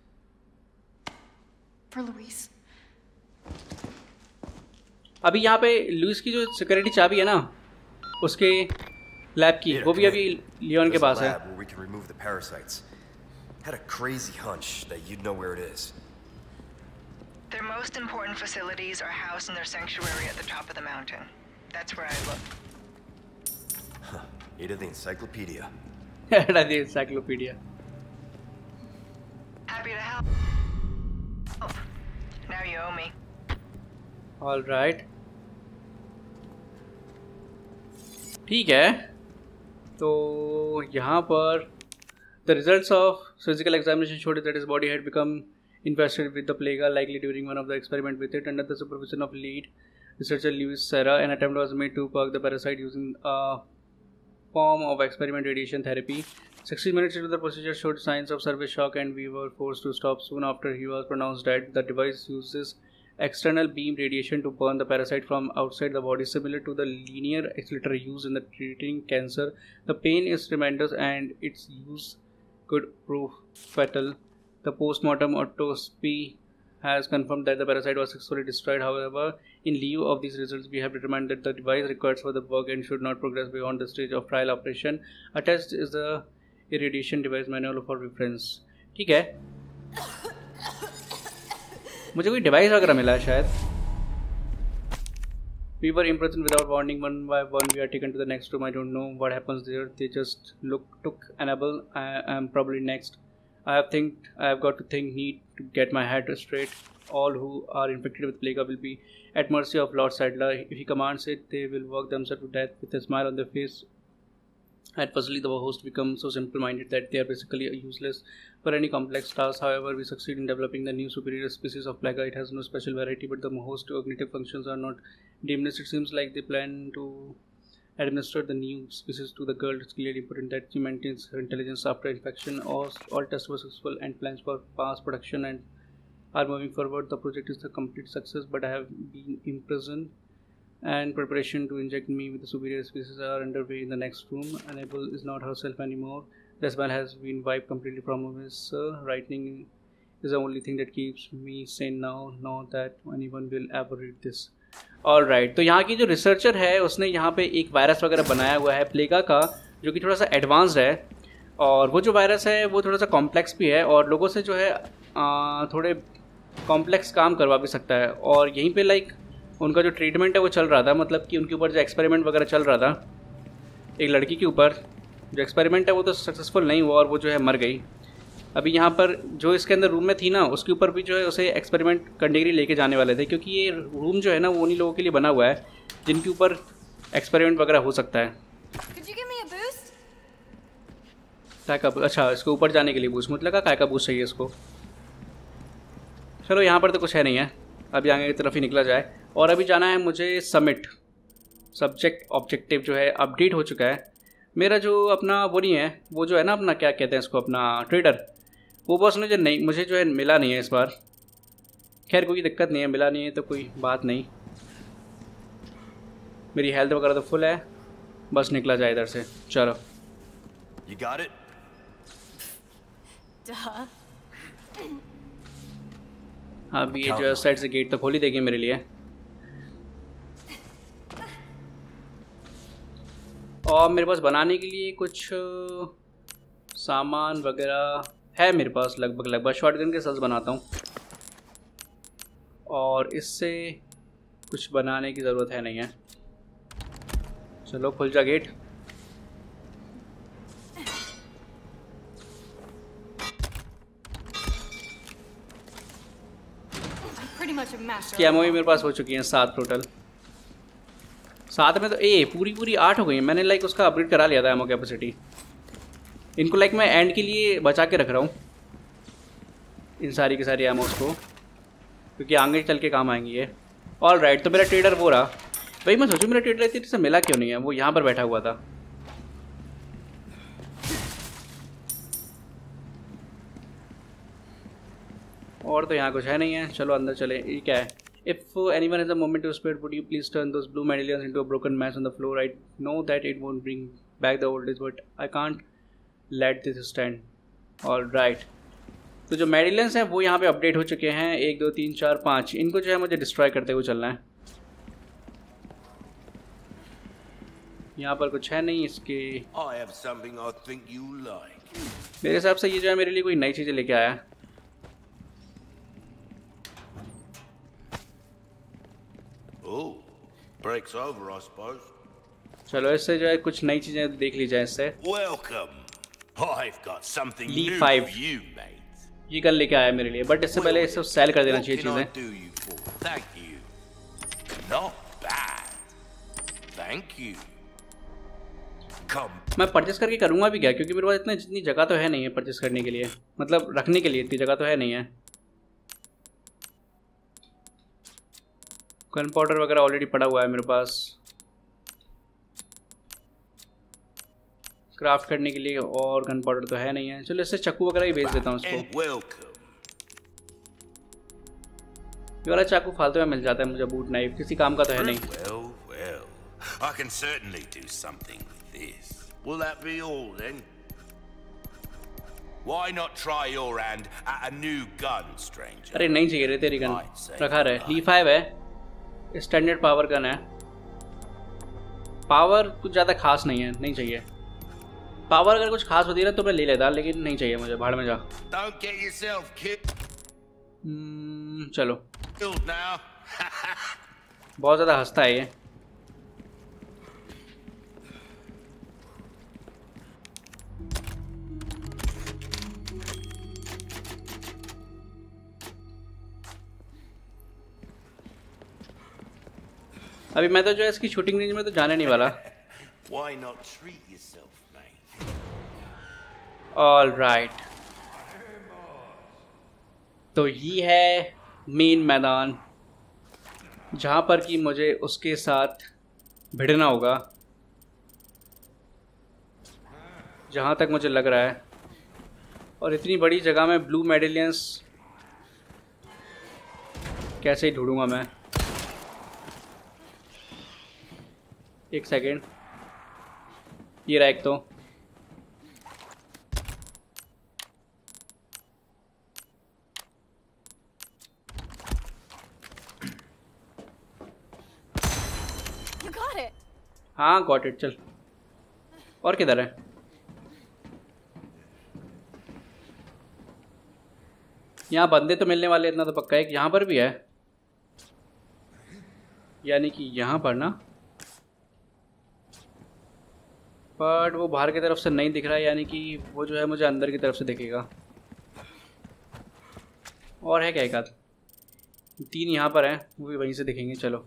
For Luis.
अभी यहाँ पे लुइस की जो सिक्योरिटी चाबी है ना उसके लैब की, वो भी अभी लियोन के पास है।
Where we can remove the parasites. Had a crazy hunch that you'd know where it is.
Their most important facilities are housed in their sanctuary at the top of the mountain. That's where I looked.
Huh. Ada the encyclopedia.
Ada the encyclopedia.
Happy to help. Oh, now you owe me.
All right. ठीक है, तो यहाँ पर the results of physical examination showed that his body had become infested with the plague, likely during one of the experiment with it. Under the supervision of lead researcher Luis Serra, an attempt was made to purge the parasite using a form of experiment radiation therapy. sixty minutes into the procedure showed signs of service shock and we were forced to stop soon after he was pronounced dead. The device uses external beam radiation to burn the parasite from outside the body, similar to the linear accelerator used in the treating cancer. The pain is tremendous and its use could prove fatal. The post-mortem autopsy has confirmed that the parasite was successfully destroyed. However, in lieu of these results, we have determined that the device requires further work and should not progress beyond the stage of trial operation. Attached is the irradiation device manual for reference. ठीक है, मुझे कोई device वगैरह मिला है शायद। We were imprisoned without warning. One by one, we are taken to the next room. I don't know what happens there. They just look took Annabelle. I am probably next. I have think I have got to think. Need to get my head straight. All who are infected with plague will be at mercy of Lord Sadler. If he commands it, they will work themselves to death with a smile on their face. At firstly, the host become so simple-minded that they are basically useless for any complex task. However, we succeed in developing the new superior species of plaga. It has no special variety, but the host cognitive functions are not diminished. It seems like they plan to administer the new species to the girl. It's clearly important that she maintains her intelligence after infection. All, all tests were successful and plans for mass production and are moving forward. The project is a complete success, but I have been imprisoned and preparation to inject me with the superior species are underway in the next room. Annabelle is not herself anymore. The smell has been wiped completely from his uh, writing is the only thing that keeps me sane now. Not that anyone will ever read this. All right, तो यहाँ की जो researcher है उसने यहाँ पे एक virus वगैरह बनाया हुआ है प्लेगा का, जो कि थोड़ा सा एडवांस्ड है, और वो जो वायरस है वो थोड़ा सा कॉम्प्लेक्स भी है और लोगों से जो है आ, थोड़े कॉम्प्लेक्स काम करवा भी सकता है। और यहीं पे लाइक उनका जो ट्रीटमेंट है वो चल रहा था, मतलब कि उनके ऊपर जो एक्सपेरिमेंट वगैरह चल रहा था एक लड़की के ऊपर, जो एक्सपेरिमेंट है वो तो सक्सेसफुल नहीं हुआ और वो जो है मर गई। अभी यहाँ पर जो इसके अंदर रूम में थी ना, उसके ऊपर भी जो है उसे एक्सपेरिमेंट करने के लिए लेके जाने वाले थे, क्योंकि ये रूम जो है ना वो उन्हीं लोगों के लिए बना हुआ है जिनके ऊपर एक्सपेरिमेंट वगैरह हो सकता है। काय का, अच्छा इसको ऊपर जाने के लिए बूस्ट, मुझे लगा काय का बूस्ट चाहिए इसको। चलो यहाँ पर तो कुछ है नहीं है, अभी आगे की तरफ ही निकला जाए। और अभी जाना है मुझे समिट। सब्जेक्ट ऑब्जेक्टिव जो है अपडेट हो चुका है मेरा, जो अपना वो नहीं है, वो जो है ना अपना क्या कहते हैं इसको, अपना ट्रेडर, वो बॉस मुझे नहीं, मुझे जो है मिला नहीं है इस बार। खैर कोई दिक्कत नहीं है, मिला नहीं है तो कोई बात नहीं, मेरी हेल्थ वगैरह तो फुल है, बस निकला जाए इधर से। चलो
You got it?
Duh.
अब ये जो साइड से गेट तो खोल ही देगी मेरे लिए। और मेरे पास बनाने के लिए कुछ सामान वगैरह है मेरे पास, लगभग लगभग शॉटगन के सेल्स बनाता हूँ, और इससे कुछ बनाने की ज़रूरत है नहीं है। चलो खुल जा गेट। इसकी एमओ भी मेरे पास हो चुकी हैं सात टोटल, सात में तो ए पूरी पूरी आठ हो गई हैं। मैंने लाइक उसका अपग्रेड करा लिया था एमओ कैपेसिटी। इनको लाइक मैं एंड के लिए बचा के रख रहा हूँ इन सारी की सारी एमओस को, क्योंकि आगे चल के काम आएंगी ये। ऑल राइट, तो मेरा ट्रेडर वो रहा भाई। मैं सोचूं मेरा ट्रेडर इतनी से मिला क्यों नहीं है, वो यहाँ पर बैठा हुआ था। और तो यहाँ कुछ है नहीं है, चलो अंदर चले। ये क्या है? If anyone has a moment to spare, would you please turn those blue medallions into a broken mass on the floor? I know that it won't bring back the old days, but I can't let this stand. All right. तो जो मेडिलियंस हैं वो यहाँ पे update हो चुके हैं, एक दो तीन चार पाँच। इनको जो है मुझे डिस्ट्रॉय करते हुए चलना है। यहाँ पर कुछ है नहीं इसके।
I have something I think you like.
मेरे हिसाब से ये जो है मेरे लिए कोई नई चीज़ें लेके आया है।
Oh, breaks over, I suppose.
चलो इससे जो है कुछ नई चीजें देख ली जाए इससे।
Welcome. I've got something
Lee
new
five.
for you, mate.
ये गन लेके आया मेरे लिए, बट इससे पहले इसे सेल कर देना चाहिए
What can I
चीजें।
do you for? Thank you. Not bad. Thank you.
Come.
मैं परचेस करके करूँगा भी क्या, क्योंकि मेरे पास इतनी जितनी जगह तो है नहीं है परचेस करने के लिए, मतलब रखने के लिए इतनी जगह तो है नहीं है। गन पाउडर वगैरह ऑलरेडी पड़ा हुआ है मेरे पास क्राफ्ट करने के लिए, और गन पाउडर तो है नहीं है। चलो इससे चाकू वगैरह ही बेच देता हूँ उसको।
And welcome.
ये वाला चाकू फालतू में मिल जाता है मुझे, बूट नाइफ किसी काम का तो है नहीं।
Well, well. I can certainly do something with this. Will that be all then? Why not try your hand at a new gun, stranger?
अरे नहीं चाहिए रे तेरी गन, रखा रहे। ली फाइव है, स्टैंडर्ड पावर गन है, पावर कुछ ज़्यादा खास नहीं है, नहीं चाहिए। पावर अगर कुछ खास होती ना तो मैं ले लेता, लेकिन नहीं चाहिए मुझे, भाड़ में जा।
Don't get yourself killed
hmm, चलो
now.
बहुत ज़्यादा हंसता है ये। अभी मैं तो जो है इसकी शूटिंग रेंज में तो जाने नहीं वाला।
Why not treat yourself, mate?
All right, तो ये है मेन मैदान जहाँ पर कि मुझे उसके साथ भिड़ना होगा, जहाँ तक मुझे लग रहा है। और इतनी बड़ी जगह में ब्लू मेडेलियंस कैसे ही ढूंढूंगा मैं? एक सेकेंड, ये रहा एक तो। हाँ गॉट इट, चल। और किधर है? यहाँ बंदे तो मिलने वाले, इतना तो पक्का है कि यहाँ पर भी है, यानी कि यहाँ पर ना, बट वो बाहर की तरफ से नहीं दिख रहा है, यानी कि वो जो है मुझे अंदर की तरफ से दिखेगा। और है क्या एक आध? तीन यहाँ पर हैं, वो भी वहीं से दिखेंगे। चलो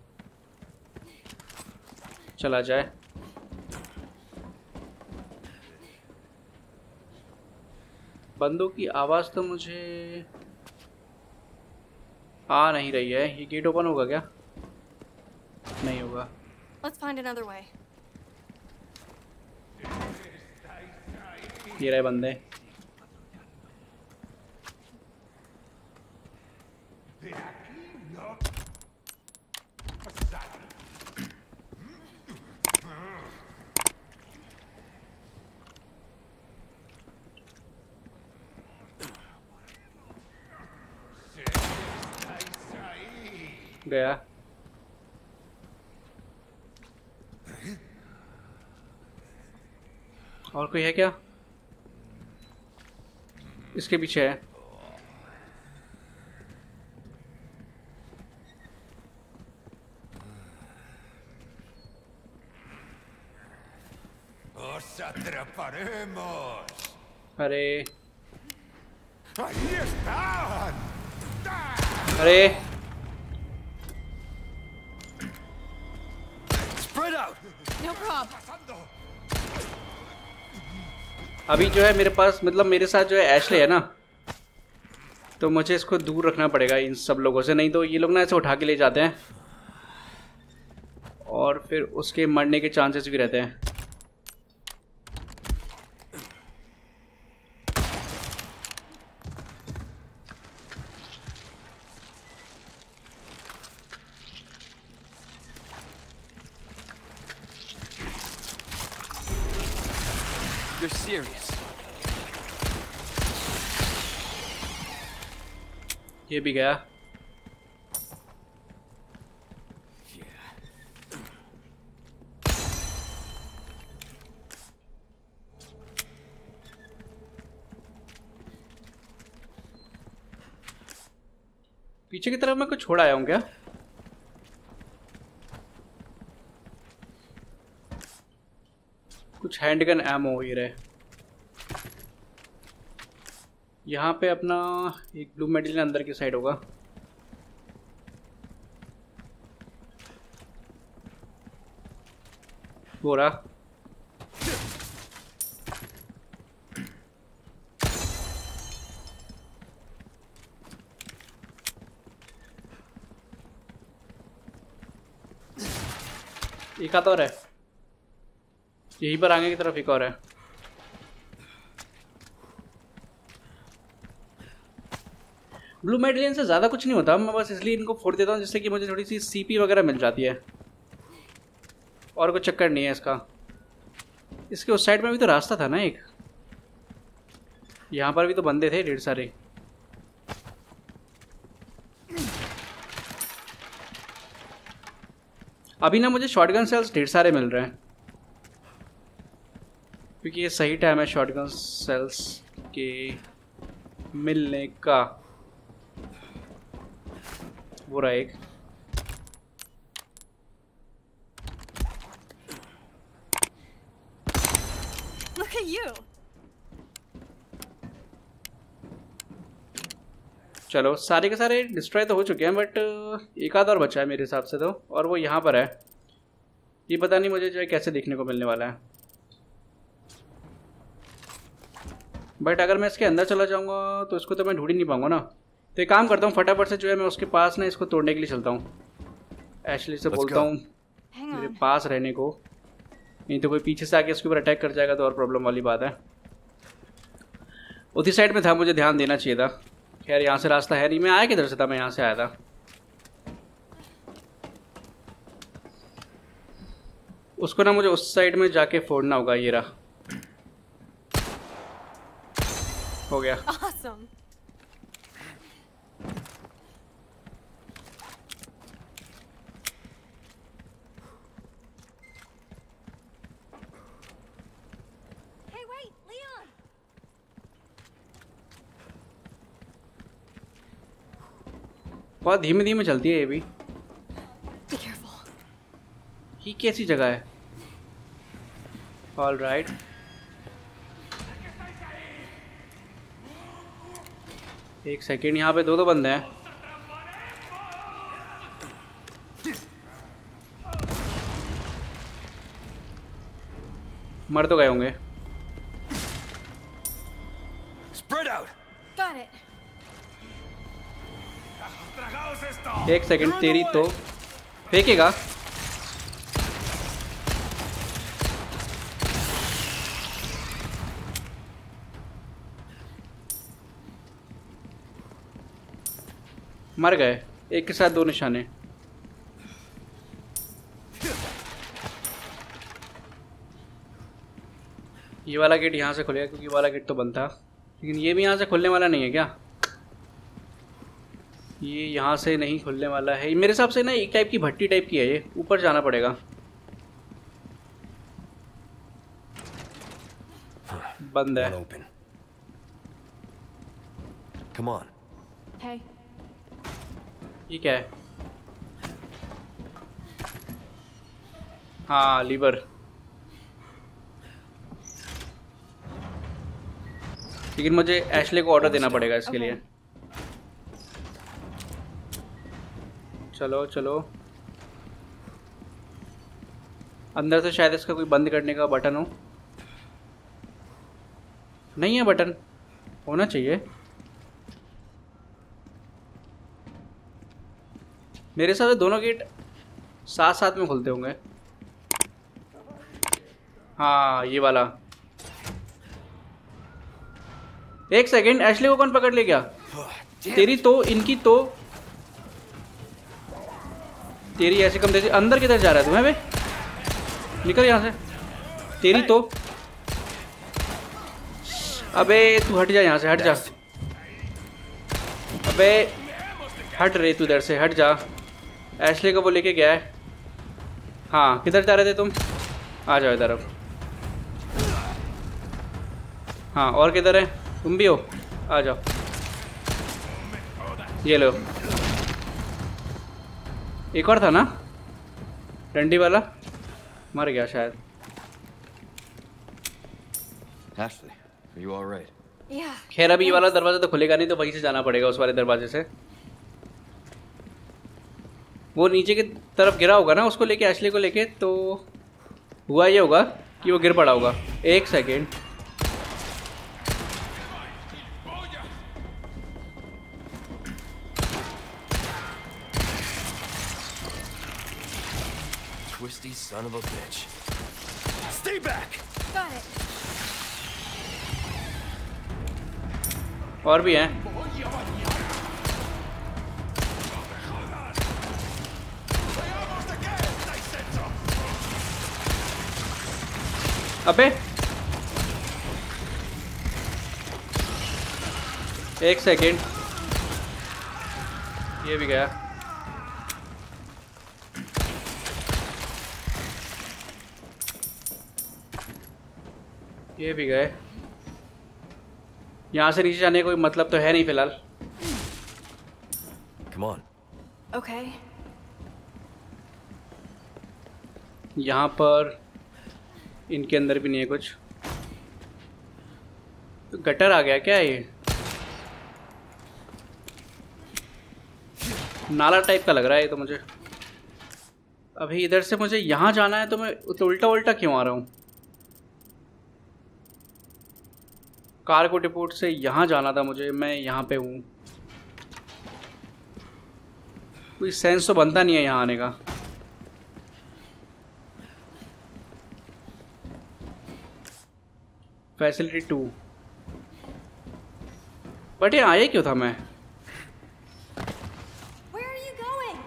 चला जाए। बंदों की आवाज़ तो मुझे आ नहीं रही है। ये गेट ओपन होगा क्या? नहीं होगा।
Let's find another way.
ये रहे बंदे। गया। और कोई है क्या? इसके पीछे है।
Os atraparemos.
अरे
Ahí están.
अरे
Spread out.
No problem.
अभी जो है मेरे पास, मतलब मेरे साथ जो है एशले है ना, तो मुझे इसको दूर रखना पड़ेगा इन सब लोगों से, नहीं तो ये लोग ना ऐसे उठा के ले जाते हैं और फिर उसके मरने के चांसेस भी रहते हैं।
You're serious.
ये भी गया। पीछे की तरफ मैं कुछ छोड़ आया हूँ क्या? कुछ हैंडगन एमो ही रहे। यहाँ पे अपना एक ब्लू मेडल अंदर की साइड होगा। वो रहा। एक आता और है, यहीं पर आगे की तरफ एक और है। ब्लू मेडलियन से ज़्यादा कुछ नहीं होता, मैं बस इसलिए इनको फोड़ देता हूँ जिससे कि मुझे थोड़ी सी सीपी वगैरह मिल जाती है, और कोई चक्कर नहीं है इसका। इसके उस साइड में भी तो रास्ता था ना एक, यहाँ पर भी तो बंदे थे ढेर सारे। अभी ना मुझे शॉटगन सेल्स ढेर सारे मिल रहे हैं, क्योंकि ये सही टाइम है शॉटगन सेल्स के मिलने का। वो रहा एक।
Look at you.
चलो सारे के सारे डिस्ट्रॉय तो हो चुके हैं, बट एक आध और बचा है मेरे हिसाब से तो, और वो यहाँ पर है। ये पता नहीं मुझे जो है कैसे देखने को मिलने वाला है, बट अगर मैं इसके अंदर चला जाऊंगा तो इसको तो मैं ढूंढ ही नहीं पाऊंगा ना। तो एक काम करता हूँ, फटाफट से जो है मैं उसके पास ना इसको तोड़ने के लिए चलता हूँ। एशली से बोलता हूँ मेरे पास रहने को, नहीं तो कोई पीछे से आके इसके ऊपर अटैक कर जाएगा तो और प्रॉब्लम वाली बात है। उसी साइड में था, मुझे ध्यान देना चाहिए था। खैर यहाँ से रास्ता है नहीं, मैं आया किधर से था? मैं यहाँ से आया था। उसको ना मुझे उस साइड में जाके फोड़ना होगा। ये रहा, हो गया।
Awesome. Hey, wait, Leon.
बहुत धीमे धीमे चलती है ये भी।
Be careful.
ये कैसी जगह है? All right. एक सेकेंड, यहाँ पे दो दो बंदे हैं। मर तो गए होंगे।
Spread out.
Got it.
एक सेकेंड, तेरी तो फेंकेगा। मर गए, एक के साथ दो निशाने। ये वाला गेट यहाँ से खुलेगा क्योंकि ये वाला गेट तो बंद था, लेकिन ये भी यहाँ से खुलने वाला नहीं है क्या? ये यहाँ से नहीं खुलने वाला है मेरे हिसाब से ना। एक टाइप की भट्टी टाइप की है ये, ऊपर जाना पड़ेगा। बंद है।
Won't open. Come on.
Hey.
ये क्या है? हाँ, लीवर। लेकिन मुझे एशले को ऑर्डर देना पड़ेगा इसके लिए। चलो चलो, अंदर से शायद इसका कोई बंद करने का बटन हो। नहीं है बटन, होना चाहिए। मेरे हिसाब से दोनों गेट साथ साथ में खुलते होंगे। हाँ, ये वाला। एक सेकेंड, एशले को कौन पकड़ ले गया? तेरी तो, इनकी तो, तेरी ऐसे कम तेजी। अंदर किधर जा रहा है तुम्हें बे? निकल यहाँ से। तेरी तो, अबे तू हट जा यहाँ से, हट जा। अबे हट रे, तू इधर से हट जा। एशले को वो लेके गया है। हाँ, किधर जा रहे थे तुम? आ जाओ इधर अब। हाँ, और किधर है? तुम भी हो, आ जाओ। ये लो। एक और था ना डंडी वाला, मर गया शायद।
Ashley, are you all right?
Yeah.
खैर अभी ये वाला दरवाजा तो खुलेगा नहीं, तो वहीं से जाना पड़ेगा उस वाले दरवाजे से। वो नीचे की तरफ गिरा होगा ना, उसको लेके, एशले को लेके। तो हुआ ये होगा कि वो गिर पड़ा होगा। एक second,
Twisty son of a bitch. Stay back.
Got it.
और भी हैं। अबे एक सेकेंड, ये भी गया। ये भी गए। यहाँ से नीचे जाने का कोई मतलब तो है नहीं फिलहाल।
Come on.
Okay.
यहाँ पर इनके अंदर भी नहीं है कुछ। तो गटर आ गया क्या? ये नाला टाइप का लग रहा है ये तो मुझे। अभी इधर से मुझे यहाँ जाना है, तो मैं तो उल्टा उल्टा क्यों आ रहा हूँ? कार्गो डिपोट से यहाँ जाना था मुझे, मैं यहाँ पे हूँ। कोई सेंस तो बनता नहीं है यहाँ आने का। फैसिलिटी टू, बट ये आया क्यों था मैं?
Where are you going?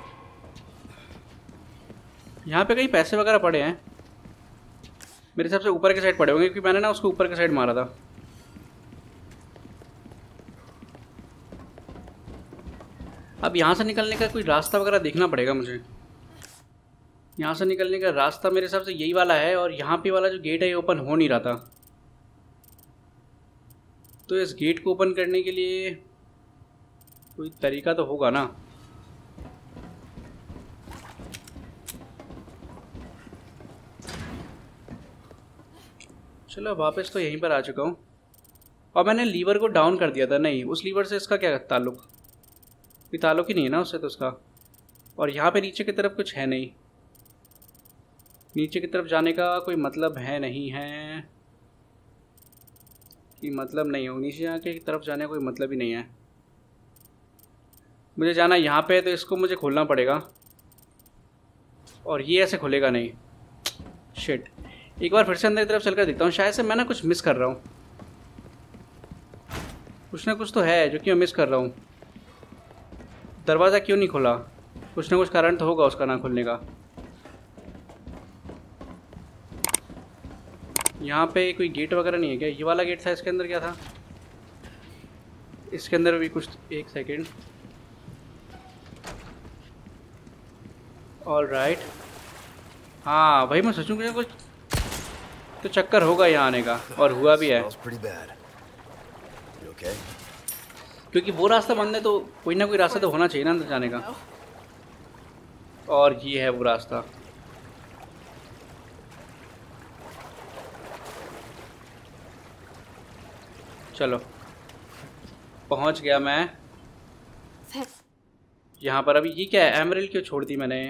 यहाँ पे कहीं पैसे वगैरह पड़े हैं मेरे हिसाब से, ऊपर के साइड पड़े होंगे क्योंकि मैंने ना उसको ऊपर के साइड मारा था। अब यहाँ से निकलने का कोई रास्ता वगैरह देखना पड़ेगा मुझे। यहाँ से निकलने का रास्ता मेरे हिसाब से यही वाला है, और यहाँ पे वाला जो गेट है ये ओपन हो नहीं रहा था। तो इस गेट को ओपन करने के लिए कोई तरीका तो होगा ना। चलो वापस तो यहीं पर आ चुका हूँ, और मैंने लीवर को डाउन कर दिया था। नहीं, उस लीवर से इसका क्या ताल्लुक? कोई ताल्लुक ही नहीं है ना उससे तो उसका। और यहाँ पे नीचे की तरफ कुछ है नहीं, नीचे की तरफ जाने का कोई मतलब है नहीं है कि मतलब नहीं हो, नीचे जाके की तरफ जाने का कोई मतलब ही नहीं है। मुझे जाना यहाँ पे है तो इसको मुझे खोलना पड़ेगा, और ये ऐसे खुलेगा नहीं। शिट, एक बार फिर से अंदर की तरफ चलकर देखता हूँ, शायद से मैं ना कुछ मिस कर रहा हूँ। कुछ ना कुछ तो है जो कि मैं मिस कर रहा हूँ। दरवाज़ा क्यों नहीं खुला? कुछ ना कुछ कारण तो होगा उसका ना खुलने का। यहाँ पे कोई गेट वगैरह नहीं है क्या? ये वाला गेट था, इसके अंदर क्या था? इसके अंदर भी कुछ, एक सेकेंड। ऑल राइट, हाँ भाई मैं सोचूं कि कुछ तो चक्कर होगा यहाँ आने का, और हुआ भी है। क्योंकि वो रास्ता बंद है तो कोई ना कोई रास्ता तो होना चाहिए ना अंदर जाने का, और ये है वो रास्ता। चलो पहुंच गया मैं यहाँ पर। अभी ये क्या है? एमरल्ड क्यों छोड़ दी मैंने?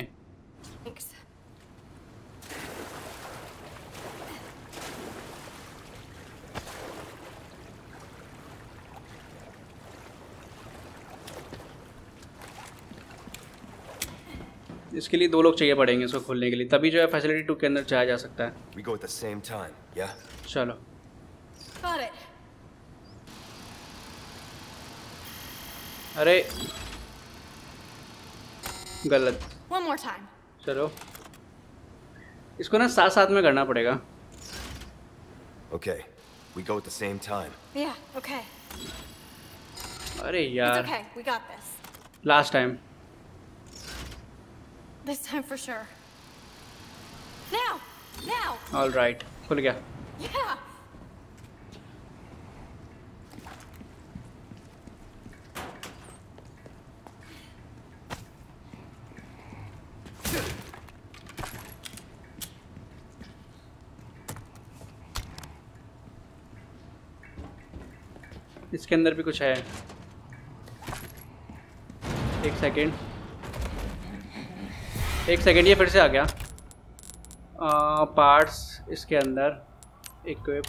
इसके लिए दो लोग चाहिए पड़ेंगे इसको खोलने के लिए, तभी जो है फैसिलिटी टू के अंदर जाया जा सकता है।
We go at the same time, yeah?
चलो।
Got it.
अरे गलत।
One more time.
चलो इसको ना साथ साथ में करना पड़ेगा।
Okay, we go at the same time.
Yeah, okay.
अरे
It's
यार,
okay. We got this.
Last time.
This time for sure. Now! Now!
All right, खुल गया।
Yeah!
इसके अंदर भी कुछ है। एक सेकेंड, एक सेकेंड, ये फिर से आ गया। पार्ट्स इसके अंदर, equip.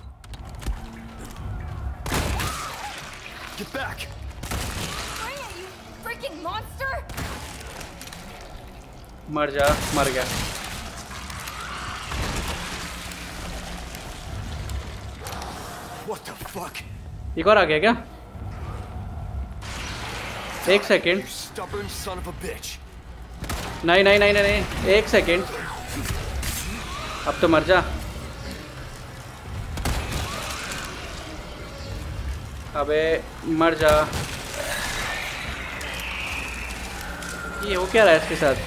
Get back!
Bring it, you freaking monster!
मर जा, मर गया।
What the fuck?
एक और आ गया क्या? एक second.
You stubborn son of a bitch.
नहीं नहीं नहीं नहीं नहीं, एक सेकेंड। अब तो मर जा। अबे मर जा। ये हो क्या रहा है इसके साथ?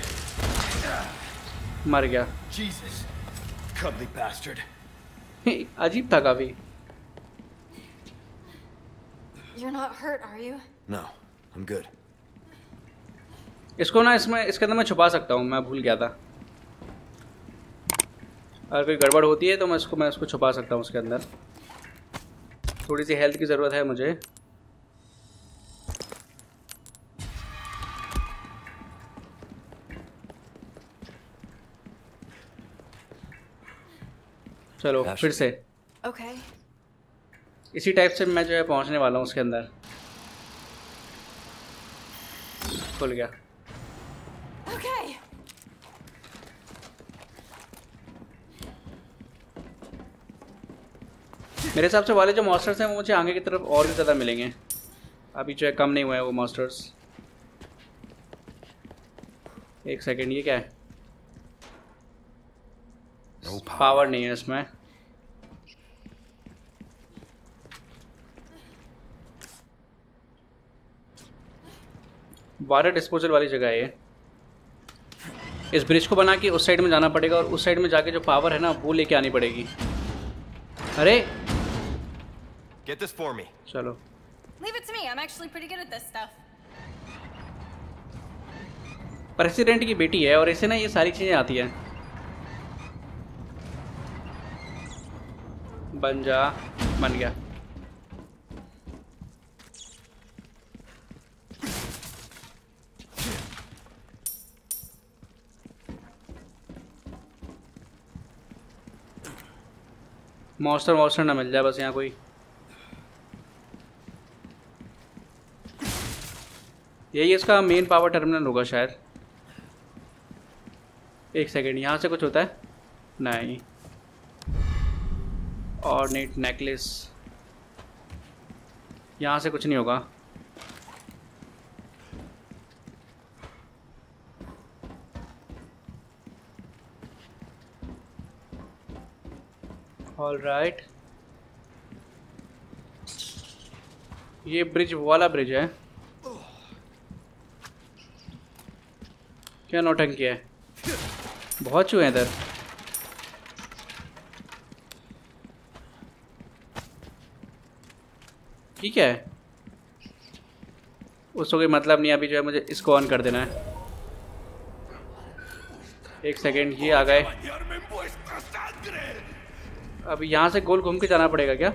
मर गया।
Jesus, cuddly bastard.
अजीब था काफी।
You're not hurt, are you?
No, I'm good.
इसको ना इसमें इसके अंदर मैं छुपा सकता हूँ, मैं भूल गया था। अगर कोई गड़बड़ होती है तो मैं इसको मैं इसको छुपा सकता हूँ उसके अंदर। थोड़ी सी हेल्थ की ज़रूरत है मुझे। चलो फिर से।
Okay.
इसी टाइप से मैं जो है पहुंचने वाला हूँ उसके अंदर। खुल गया।
Okay.
मेरे हिसाब से वाले जो मॉन्स्टर्स हैं वो मुझे आगे की तरफ और भी ज़्यादा मिलेंगे। अभी जो है कम नहीं हुआ है वो मॉन्स्टर्स। एक सेकेंड, ये क्या है?
No power.
पावर नहीं है इसमें। वाटर डिस्पोजल वाली जगह है ये। इस ब्रिज को बना के उस साइड में जाना पड़ेगा और उस साइड में जाके जो पावर है ना वो लेके आनी पड़ेगी। अरे
Get this for me.
चलो।
Leave it to me. I'm actually pretty good at this stuff.
President की बेटी है और इसे ना ये सारी चीजें आती हैं। बन जा। बन गया। मॉन्स्टर मॉन्स्टर ना मिल जाए बस यहाँ कोई। यही इसका मेन पावर टर्मिनल होगा शायद। एक सेकेंड, यहाँ से कुछ होता है? नहीं। और नेट नेकलेस, यहाँ से कुछ नहीं होगा। ऑल राइट, ये ब्रिज वाला ब्रिज है। क्या नौटंकी है? बहुत चूहे हैं इधर। ठीक है, उसको कोई मतलब नहीं। अभी जो है मुझे इसको ऑन कर देना है। एक सेकेंड, ये आ गए। अभी यहाँ से गोल घूम के जाना पड़ेगा क्या?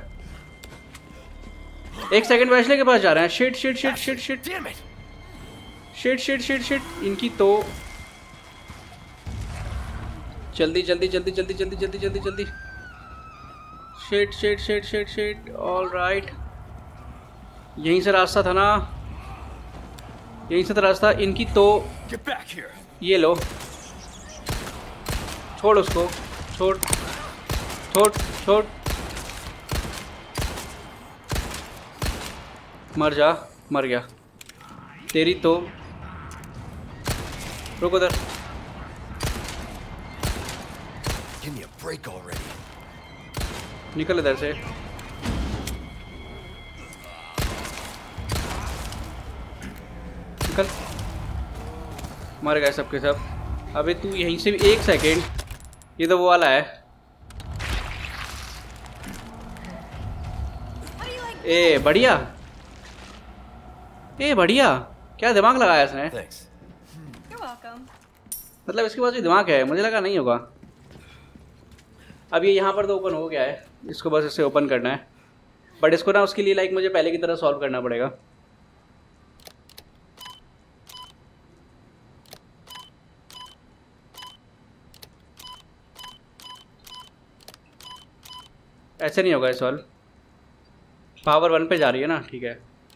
एक सेकेंड, वैशले के पास जा रहे हैं। Shit shit shit shit shit shit shit shit shit इनकी तो जल्दी जल्दी जल्दी जल्दी जल्दी जल्दी जल्दी जल्दी। Shit shit shit shit shit. All right, यहीं से रास्ता था ना, यहीं से तो रास्ता। इनकी तो
Get back here.
ये लो, छोड़ उसको, छोड़ छोड़ छोड़। मर जा, मर गया। तेरी तो रुक उधर।
Give me a break already.
निकल इधर से। निकल। मर गए सबके सब। अबे तू यहीं से भी। एक सेकेंड, ये तो वो वाला है। ए बढ़िया, ए बढ़िया। क्या दिमाग लगाया इसने।
Thanks.
You're welcome.
मतलब इसके पास भी दिमाग है, मुझे लगा नहीं होगा। अब ये यहाँ पर तो ओपन हो गया है, इसको बस इसे ओपन करना है। बट इसको ना उसके लिए लाइक मुझे पहले की तरह सॉल्व करना पड़ेगा। ऐसे नहीं होगा ये सॉल्व। पावर वन पे जा रही है ना, ठीक है।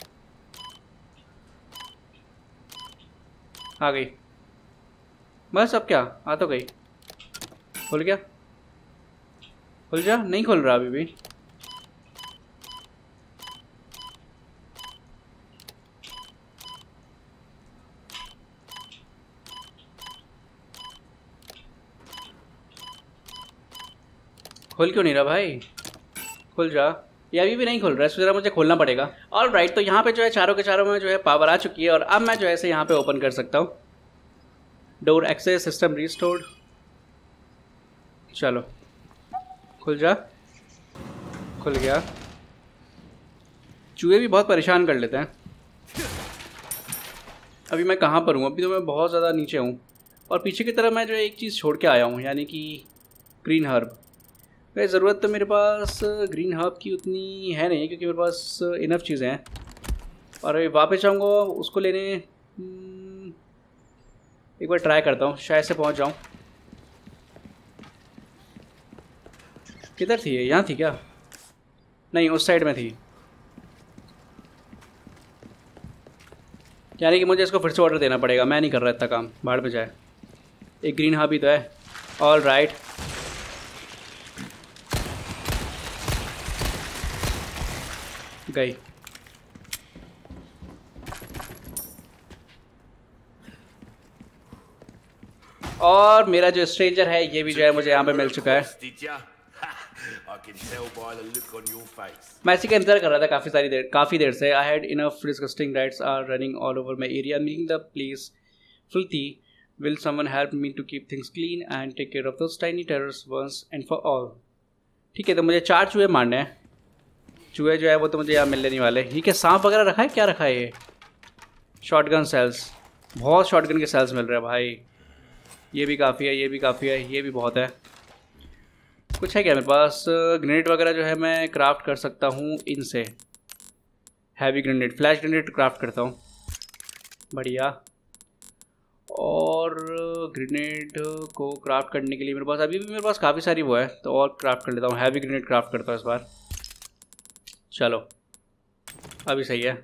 आ गई बस। अब क्या, आ तो गई। खुल गया? खुल जा। नहीं खुल रहा अभी भी। खुल क्यों नहीं रहा भाई? खुल जा। ये अभी भी नहीं खुल रहा है, इसको जरा मुझे खोलना पड़ेगा। ऑल राइट, तो यहाँ पे जो है चारों के चारों में जो है पावर आ चुकी है और अब मैं जो है इसे यहाँ पे ओपन कर सकता हूँ। Door access system restored. चलो खुल जा। खुल गया। चूहे भी बहुत परेशान कर लेते हैं। अभी मैं कहाँ पर हूँ? अभी तो मैं बहुत ज़्यादा नीचे हूँ और पीछे की तरफ मैं जो है एक चीज़ छोड़ के आया हूँ, यानी कि ग्रीन हर्ब। वैसे ज़रूरत तो मेरे पास ग्रीन हर्ब की उतनी है नहीं, क्योंकि मेरे पास इनफ चीज़ें हैं। और वापस जाऊँगा उसको लेने। एक बार ट्राई करता हूँ, शायद से पहुँच जाऊँ। किधर थी ये? यहाँ थी क्या? नहीं उस साइड में थी, यानी कि मुझे इसको फिर से ऑर्डर देना पड़ेगा। मैं नहीं कर रहा इतना काम, बाहर पे जाए। एक ग्रीन हाबी तो है। ऑल राइट, गई। और मेरा जो स्ट्रेंजर है ये भी जो है मुझे यहाँ पे मिल चुका है।
Did ya? I can tell by the look on your face.
मैं इसी का इंतजार कर रहा था काफ़ी सारी देर काफ़ी देर से। I had enough disgusting rats are running all over my area making the place filthy. Will someone help me to keep things clean and take care of those tiny terrors once and for all? ठीक है, तो मुझे चार चूहे मारने हैं। चूहे जो है वो तो मुझे यहाँ मिलने नहीं वाले। ये क्या सांप वगैरह रखा है, क्या रखा है ये? शॉटगन सेल्स, बहुत शॉटगन के सेल्स मिल रहे हैं भाई। ये भी काफ़ी है, ये भी काफ़ी है, ये भी बहुत है। कुछ है क्या मेरे पास? ग्रेनेड वगैरह जो है मैं क्राफ्ट कर सकता हूँ इनसे। Heavy grenade, flash grenade craft करता हूँ, बढ़िया। और ग्रेनेड को क्राफ्ट करने के लिए मेरे पास अभी भी मेरे पास काफ़ी सारी वो है, तो और क्राफ्ट कर लेता हूँ। हैवी ग्रेनेड क्राफ्ट करता हूँ इस बार। चलो अभी सही है,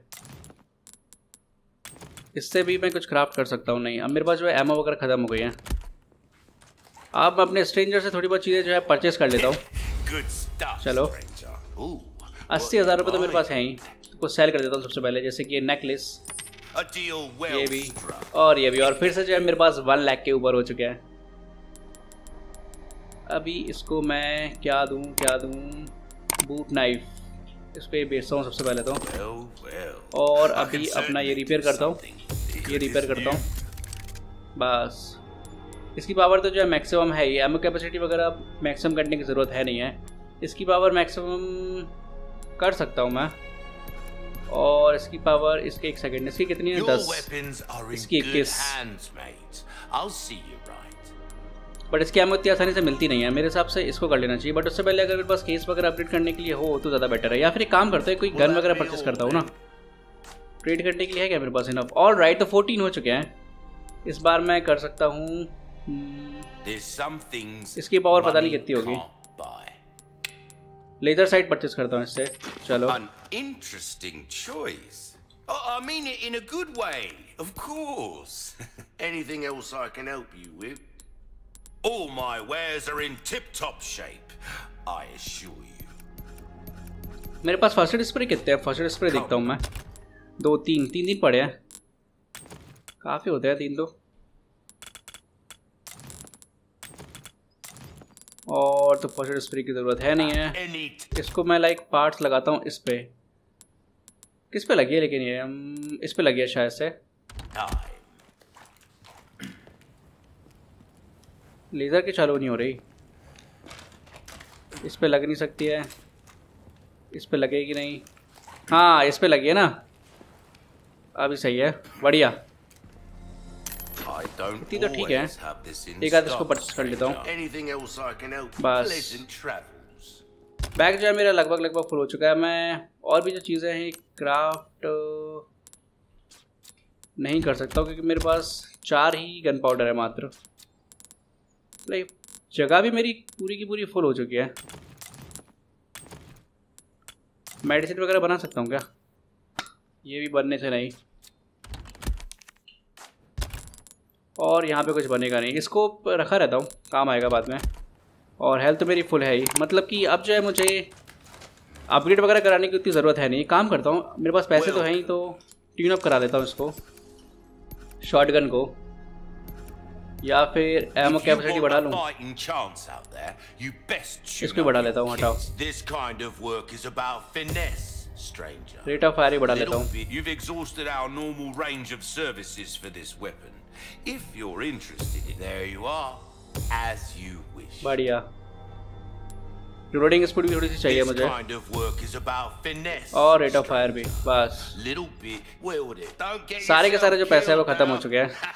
इससे भी मैं कुछ क्राफ्ट कर सकता हूँ। नहीं, अब मेरे पास जो है एमो वगैरह ख़त्म हो गई हैं। अब मैं अपने स्ट्रेंजर से थोड़ी बहुत चीज़ें जो है परचेस कर लेता हूँ।
Good stuff,
चलो
stranger. Ooh,
अस्सी हज़ार रुपये तो मेरे पास हैं ही, तो कुछ सेल कर देता हूँ सबसे पहले। जैसे कि ये नेकलेस,
a deal well
ये भी
struck.
और ये भी, और फिर से जो है मेरे पास वन लाख के ऊपर हो चुके हैं। अभी इसको मैं क्या दूँ क्या दूँ? बूट नाइफ, इसको ये बेचता हूँ सबसे पहले तो।
Well, well.
और
I
अभी
can
अपना ये
certainly
रिपेयर
do
करता हूँ,
something
ये
with
रिपेयर
this
करता हूँ
new-
बस। इसकी पावर तो जो है मैक्सिमम है ही, एमओ कैपेसिटी वगैरह मैक्सिमम करने की ज़रूरत है नहीं है। इसकी पावर मैक्सिमम कर सकता हूँ मैं। और इसकी पावर, इसके एक सेकंड, इसकी कितनी है?
Your
दस।
weapons are in
इसकी
good
इक्कीस।
hands, mate. I'll see you right.
But इसकी एमओ इतनी आसानी से मिलती नहीं है मेरे हिसाब से। इसको कर लेना चाहिए, बट उससे पहले अगर मेरे पास केस वगैरह अपडेट करने के लिए हो तो ज़्यादा बेटर है। या फिर एक काम करते हैं, कोई गन वगैरह परचेस करता हूँ ना, ट्रेड करने के लिए है क्या मेरे पास इनफ? ऑल राइट, तो फोर्टीन हो चुके हैं। इस बार मैं कर सकता हूँ,
There's some things
इसकी पावर पता नहीं
money
कितनी होगी।
can't buy.
Laser site purchase करता हूँ इससे। चलो
An interesting choice. Oh, I mean it in a good way, of course. Anything else I can help you with? All my wares are in tip-top shape, I assure you.
मेरे पास first aid spray कितने हैं? First aid spray देखता हूँ मैं। दो तीन तीन दिन पड़े हैं, काफ़ी होते हैं तीन तो। और तो फर्स्ट एड स्प्रे की ज़रूरत है नहीं है।
Any
इसको मैं लाइक पार्ट्स लगाता हूँ इस पे। किस पे लगी है लेकिन ये? हम इस पे लगी है शायद से।
time.
लेज़र की चालू नहीं हो रही, इस पे लग नहीं सकती है। इस पे लगेगी नहीं, हाँ इस पे लगी है ना, अभी सही है, बढ़िया।
I don't
इतनी तो ठीक है।
always have this in
एक आध इसको
stock,
परचेस कर लेता हूँ।
stranger. Anything else I can help you?
बस।
Pleasant travels.
बैग जो है मेरा लगभग लगभग फुल हो चुका है। मैं और भी जो चीज़ें हैं क्राफ्ट नहीं कर सकता हूँ क्योंकि मेरे पास चार ही गन पाउडर है मात्र। लाइक जगह भी मेरी पूरी की पूरी फुल हो चुकी है। मेडिसिन वगैरह बना सकता हूँ क्या? ये भी बनने से नहीं, और यहाँ पे कुछ बनेगा नहीं। इसको रखा रहता हूँ, काम आएगा बाद में। और हेल्थ तो मेरी फुल है ही, मतलब कि अब जो है मुझे अपग्रेड वगैरह कराने की उतनी ज़रूरत है नहीं। काम करता हूँ, मेरे पास पैसे तो हैं ही, तो ट्यून अप करा देता हूँ इसको, शॉटगन को, या फिर एमो कैपेसिटी बढ़ा लूँ। इसको बढ़ा लेता हूँ, हटाओ।
This kind of work is about finesse, stranger.
Rate of fire ही बढ़ा लेता
Little
हूँ।
bit. You've exhausted our normal range of services for this weapon. If you're interested, there you are, as you wish.
बढ़िया। Reloading speed भी थोड़ी सी चाहिए
This
मुझे,
kind of work is about finesse.
और रेट ऑफ फायर भी। बस
Little bit. Wield it. Don't get
सारे के सारे जो
yourself
पैसे हैं वो
killed
ख़त्म हो
now.
चुके हैं।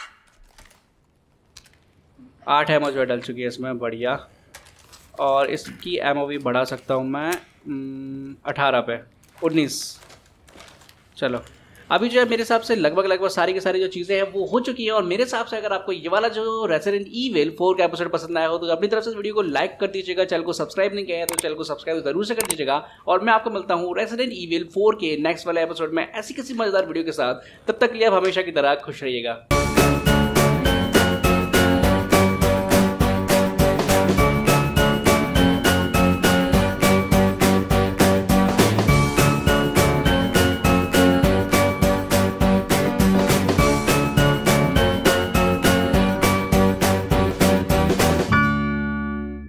आठ एमओ जो है डल चुकी है इसमें, बढ़िया। और इसकी एमओ भी बढ़ा सकता हूँ मैं अठारह पे, उन्नीस। चलो अभी जो है मेरे हिसाब से लगभग लगभग सारी की सारी जो चीज़ें हैं वो हो चुकी हैं। और मेरे हिसाब से अगर आपको ये वाला जो रेसिडेंट ईविल फोर का एपिसोड पसंद आया हो तो अपनी तरफ से इस वीडियो को लाइक कर दीजिएगा। चैनल को सब्सक्राइब नहीं किया है तो चैनल को सब्सक्राइब जरूर से कर दीजिएगा। और मैं आपको मिलता हूँ रेसिडेंट ईविल फोर के नेक्स्ट वाले एपिसोड में ऐसी किसी मजेदार वीडियो के साथ। तब तक के लिए आप हमेशा की तरह खुश रहिएगा।